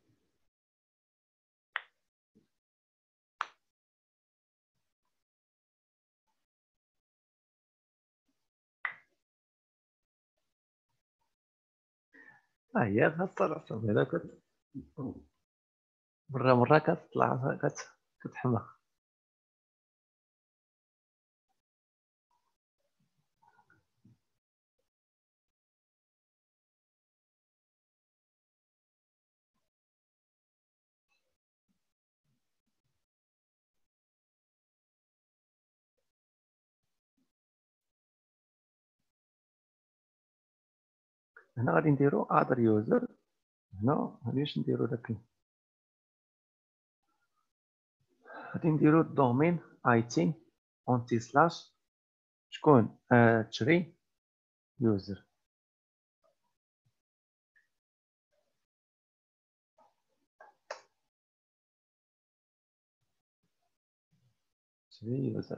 [SPEAKER 1] ها هي غتطلع صافي هذا كت مرة مرة كتطلع كت كتحمى. هنا غادي نديرو other user. هنا غادي واش نديرو داك غادي نديرو الدومين اي تي اونتي سلاش شكون تشري يوزر. تشري يوزر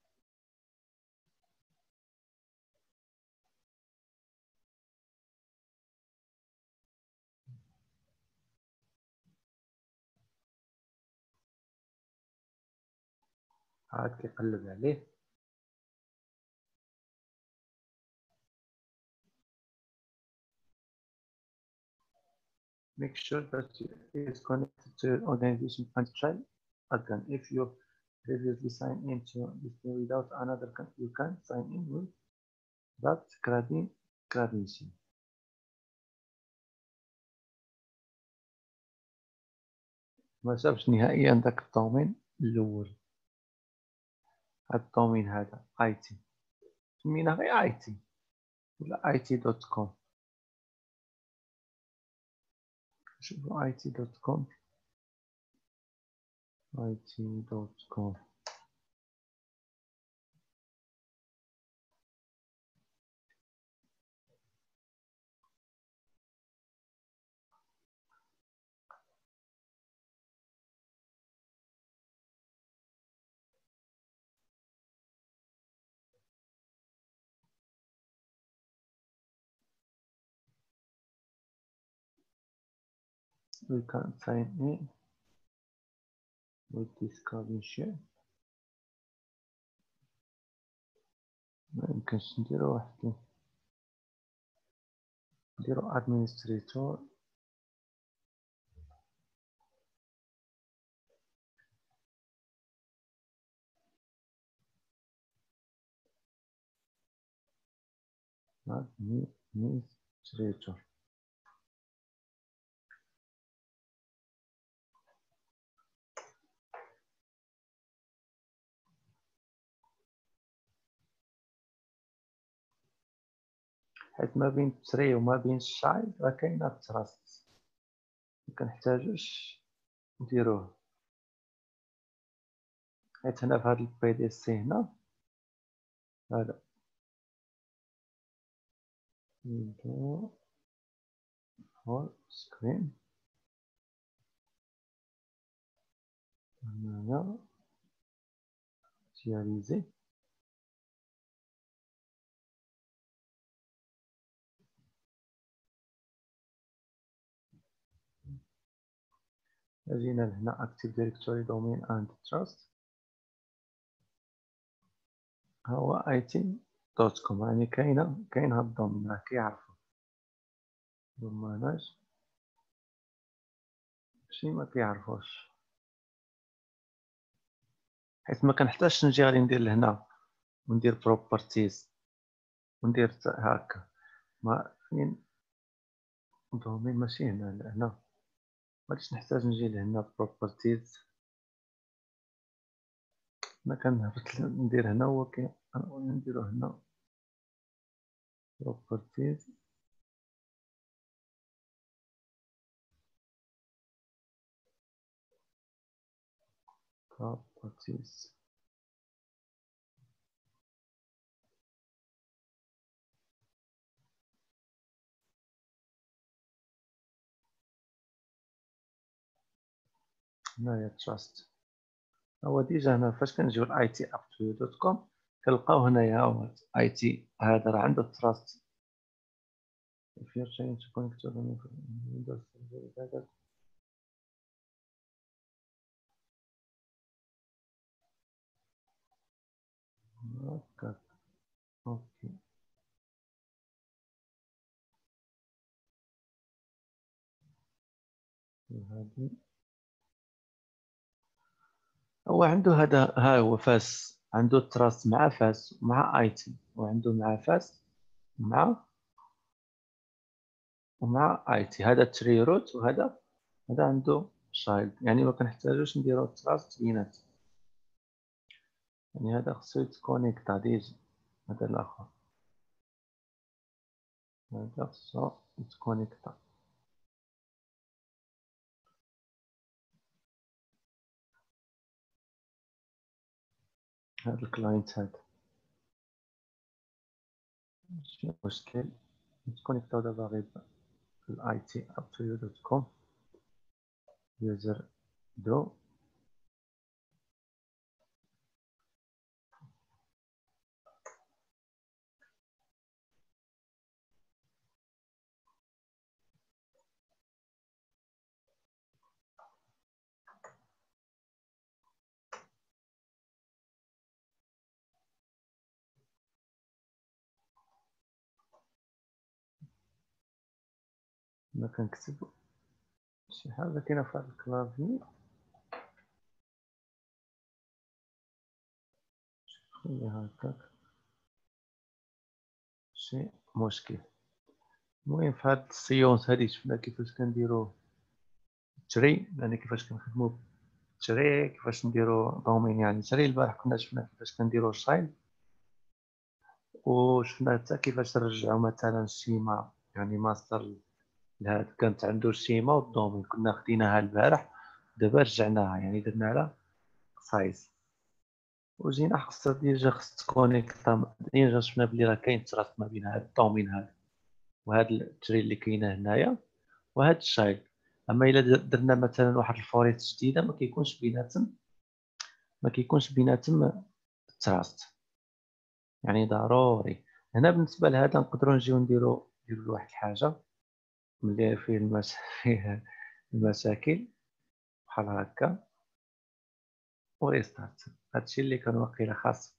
[SPEAKER 1] عاد كيقلب عليه. Make sure that it is connected to your organization and try again. If you previously signed into display without another account, you can sign in with that credential. ما شافش نهائيا داك الدومين الاول. هاد الدومين هذا اي تي سمينا غير اي تي ولا اي تي دوت كوم. شوفوا اي تي دوت كوم اي تي دوت كوم. We can sign in with this credential. ما يمكنش نديرو واحد نديرو administrator. administrator حيت ما بين تري وما بين الشاي راه كاينه التراست ما كنحتاجوش نديروه. حيت هنا في هذا البي دي سي هنا هذا window full screen هنايا initialiser. جينا لهنا active directory domain and trust. ها هو اي تي دوت كوم يعني كاينه كاين هاد الدومين راه كيعرفو. دوماناج شي ما كيعرفوش حيت ما كنحتاجش نجي غادي ندير لهنا وندير بروبرتيز وندير هكا. ما فين دومين ماشي هنا لهنا مغاديش نحتاج نجي لهنا بروبرتيز. انا كنهبط ندير هنا هو كي نديرو هنا بروبرتيز بروبرتيز. هنايا تراست هو ديجا هنا فاش كنجيو لاي تي اب تو دوت كوم كنلقاو هنايا هو اي تي هذا راه عنده تراست. if you're trying to connect to Windows server هكا اوكي. هذه هو عنده هذا، ها هو فاس، عنده تراست مع فاس مع اي تي، وعنده مع فاس مع ومع اي تي. هذا تري روت، وهذا هذا عنده شايلد، يعني ما كنحتاجوش نديرو تراست بينات، يعني هذا خصو يتكونيكتا ديجا. هذا الاخر هذا خصو يتكونيكتا. هذا الكلاينت هذا ماشي مشكل، نتكونيكتاو دابا غير الاي تي ابتو دوت كوم يوزر دو. ما كنكتب شي حاجه كاينه في هذا الكلافي، خليها هكاك شي مشكل. المهم في هاد السيونس هادي شفنا كيفاش كنديرو تري، يعني كيفاش كنخدمو تري، كيفاش نديرو دومين يعني تري. البارح كنا شفنا كيفاش كنديرو شايل، وشفنا حتى كيفاش نرجعو مثلا الشيما، يعني ماستر لهاد كانت عنده الشيما والدومين، كنا خديناها البارح دابا رجعناها، يعني درنا لها سايز وجينا خاصها ديجا خص تكونيكتا. ديجا شفنا بلي راه كاين تراست ما بين هاد الدومين هذا وهاد التري اللي كاينه هنايا وهاد الشايل. اما الا درنا مثلا واحد الفوريت جديده ما كيكونش بيناتهم ما كيكونش بيناتهم التراست، يعني ضروري. هنا بالنسبه لهذا نقدروا نجيو نديروا نديروا واحد الحاجه ملي فيه المس... فيه المشاكل بحال هكا وريستارت. هادشي اللي كان واقيلا خاص.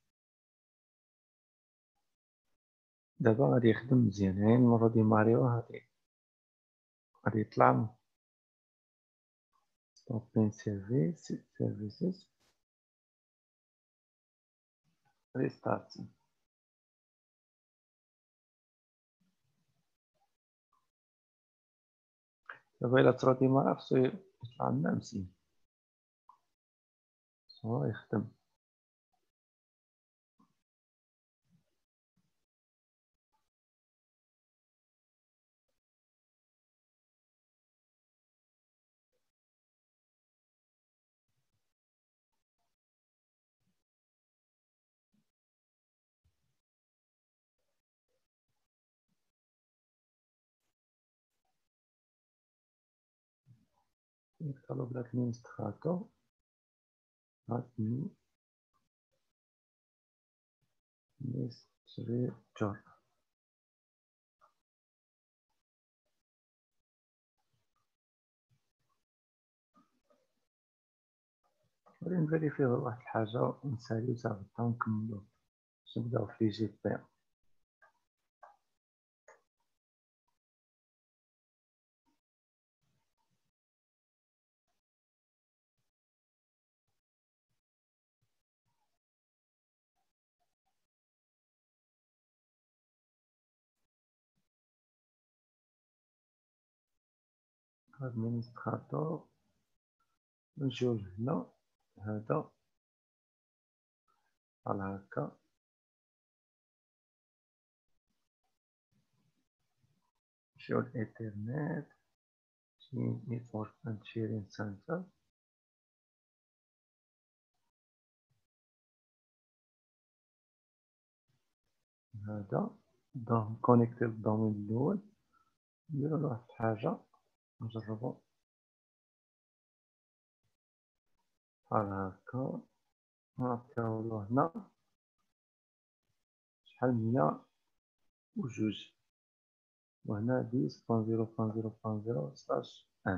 [SPEAKER 1] دابا غادي يخدم مزيان، يعني المره دي ماريو غادي غادي يطلع ستوبين سيرفيس سيرفيسز ريستارت. دابا الا ترادي ما خصو يطلع لنا مزيان، هو يخدم. نختارو بالادمينستراتور administrator. غادي نفيريفيو واحد الحاجة ونساليو تا غدا ونكملو باش نبداو في لي جي بي. administrator نجيو لهنا، هذا بحال هكا نمشيو لإيترنت شي نيتورك اند شيرين سنتر. هذا دون كونيكتي للدومين الأول. نديرو واحد الحاجة نجربو بحال هكا، نعطيوله هنا شحال مية وجوج، وهنا ديس بوان زيرو بوان زيرو بوان زيرو سلاش ان.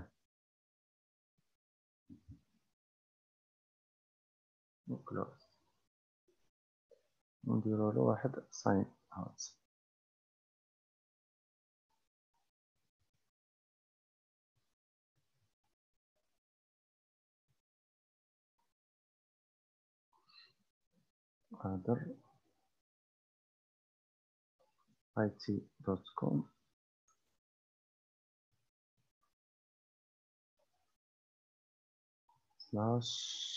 [SPEAKER 1] وكلوز نديرو له واحد ساين اوت. other it dot com slash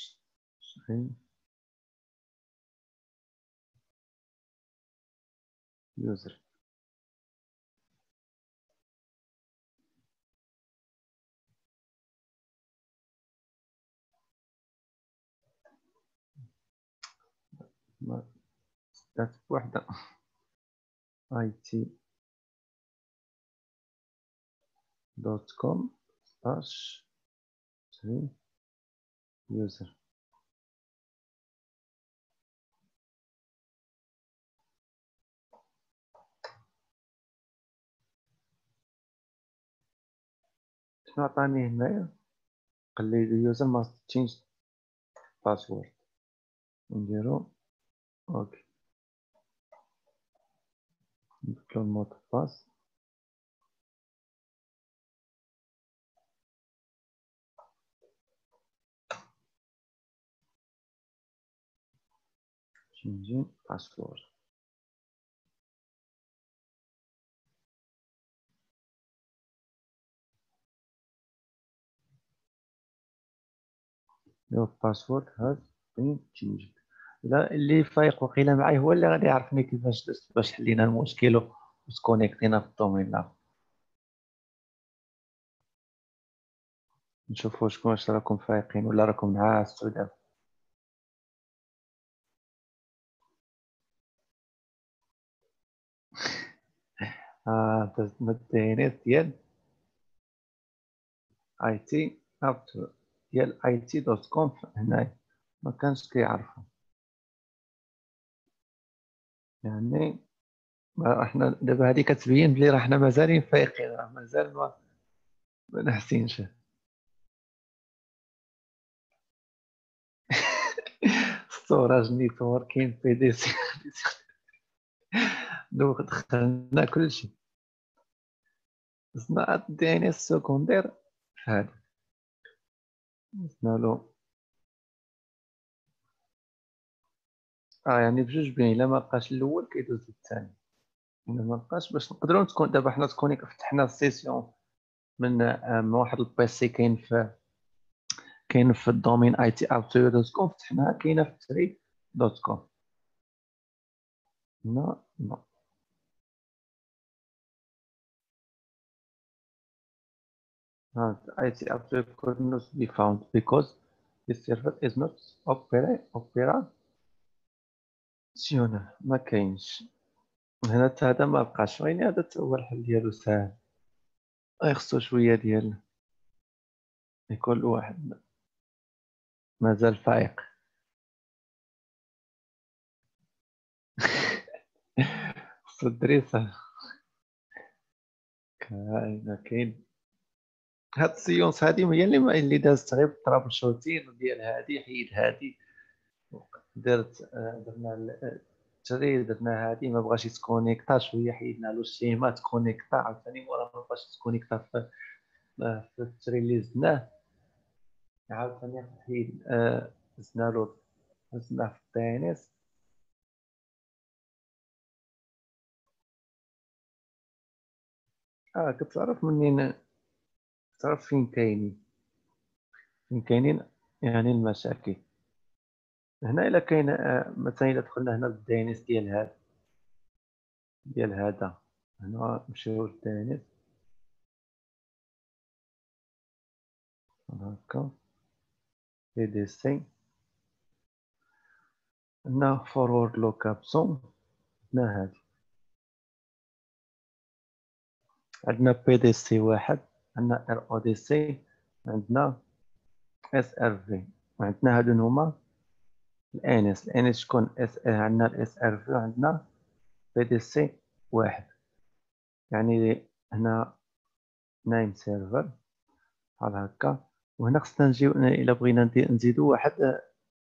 [SPEAKER 1] user. ذات بوحدة it dot com slash user. شنو عطاني هنايا؟ قال لي user must change password. نديرو اوكي، ندخلو المود باس. changing password. your password has been changed. لا اللي فايق وقيله معايا هو اللي غادي يعرفني كيفاش درت باش حلينا المشكل وتكونيكتينا في الدومين الاخر. نشوفوا شكون واش راكم فايقين ولا راكم نعاس دابا. اه درنا الدينيس ديال اي تي اب ديال اي تي دوت كوم هنايا ما كانش كيعرفوا. يعني ما احنا دابا هذه كتبين بلي راه حنا مازالين فايقين، راه مازال ما ما نحسينش. ستوراج نيتوركين بي دي سي دخلنا كلشي. صناعة الدي ان اس سكوندير في هذا له اه يعني بجوج بين الا ما بقاش الاول كيدوز الثاني، الا ما بقاش باش نقدروا تكون دابا حنا تكوني فتحنا السيسيون من آه، من واحد البيسي كاين في كاين في الدومين اي تي اب دوت كوم، فتحناها كاينه في تري دوت كوم. نو نو اي تي اب could not be found because the server is not operational. ما كاينش هنا حتى هذا ما بقاش، غير هذا حتى هو الحل ديالو ساهل، خصو شويه ديال كل واحد مازال فايق. خصو الدريسه كاين كاين هاد السيونس هادي هي اللي اللي دازت غير بالترابل شوتين ديال هادي، حيد هادي درت آه، درنا التري درنا هادي ما بغاش يتكونيكتا شويه حيدنا له الشيما تكونيكتا عاوتاني مورا ما بغاش يتكونيكتا في آه، في التري اللي زدناه عاوتاني حيد آه، زدنا له زدناه في الدي ان اس. اه كتعرف منين تعرف فين كاينين فين كاينين يعني المشاكل. هنا الا كاين آه، مثلا الا دخلنا هنا بالدي ان اس ديال هذا ديال هذا هنا نمشيو للدي ان اس هكا بي دي سي هنا فورورد لوك اب سون. هنا هادي عندنا بي دي سي واحد، عندنا ار او دي سي، عندنا اس ار في، وعندنا هادو هما الان اس الان اس شكون اس عندنا الاس ار في وعندنا بي دي سي واحد. يعني هنا نايم سيرفر بحال هكا، وهنا خصنا نجيو الا بغينا نزيدو واحد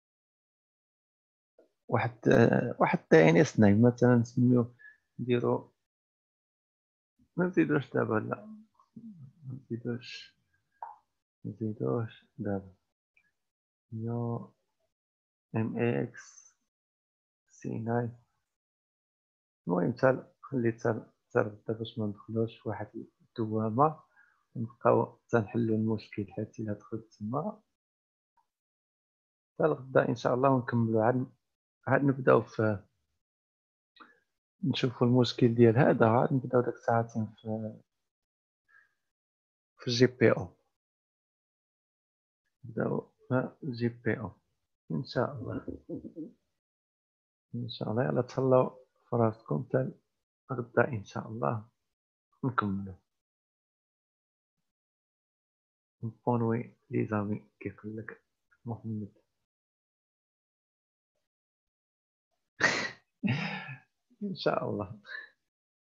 [SPEAKER 1] واحد واحد تاع ان اس نايم مثلا نسميوه نديرو ما نزيدوش دابا لا ما نزيدوش نزيدوش دابا يو ام اكس سي تسعة. المهم حتى خلي حتى حتى غدا باش ما ندخلوش في واحد الدوامة، ونبقاو تنحلو المشكل حتى إلا دخلت تما. حتى الغدا إن شاء الله، ونكملو عاد عاد نبداو في نشوفو المشكل ديال هذا، عاد نبداو داك ساعتين في في الجي بي او، نبداو في الجي بي او إن شاء الله. إن شاء الله يلا تهلاو في راسكم حتى غدا إن شاء الله نكملو. بونوي لي زامي كيقول لك محمد. إن شاء الله.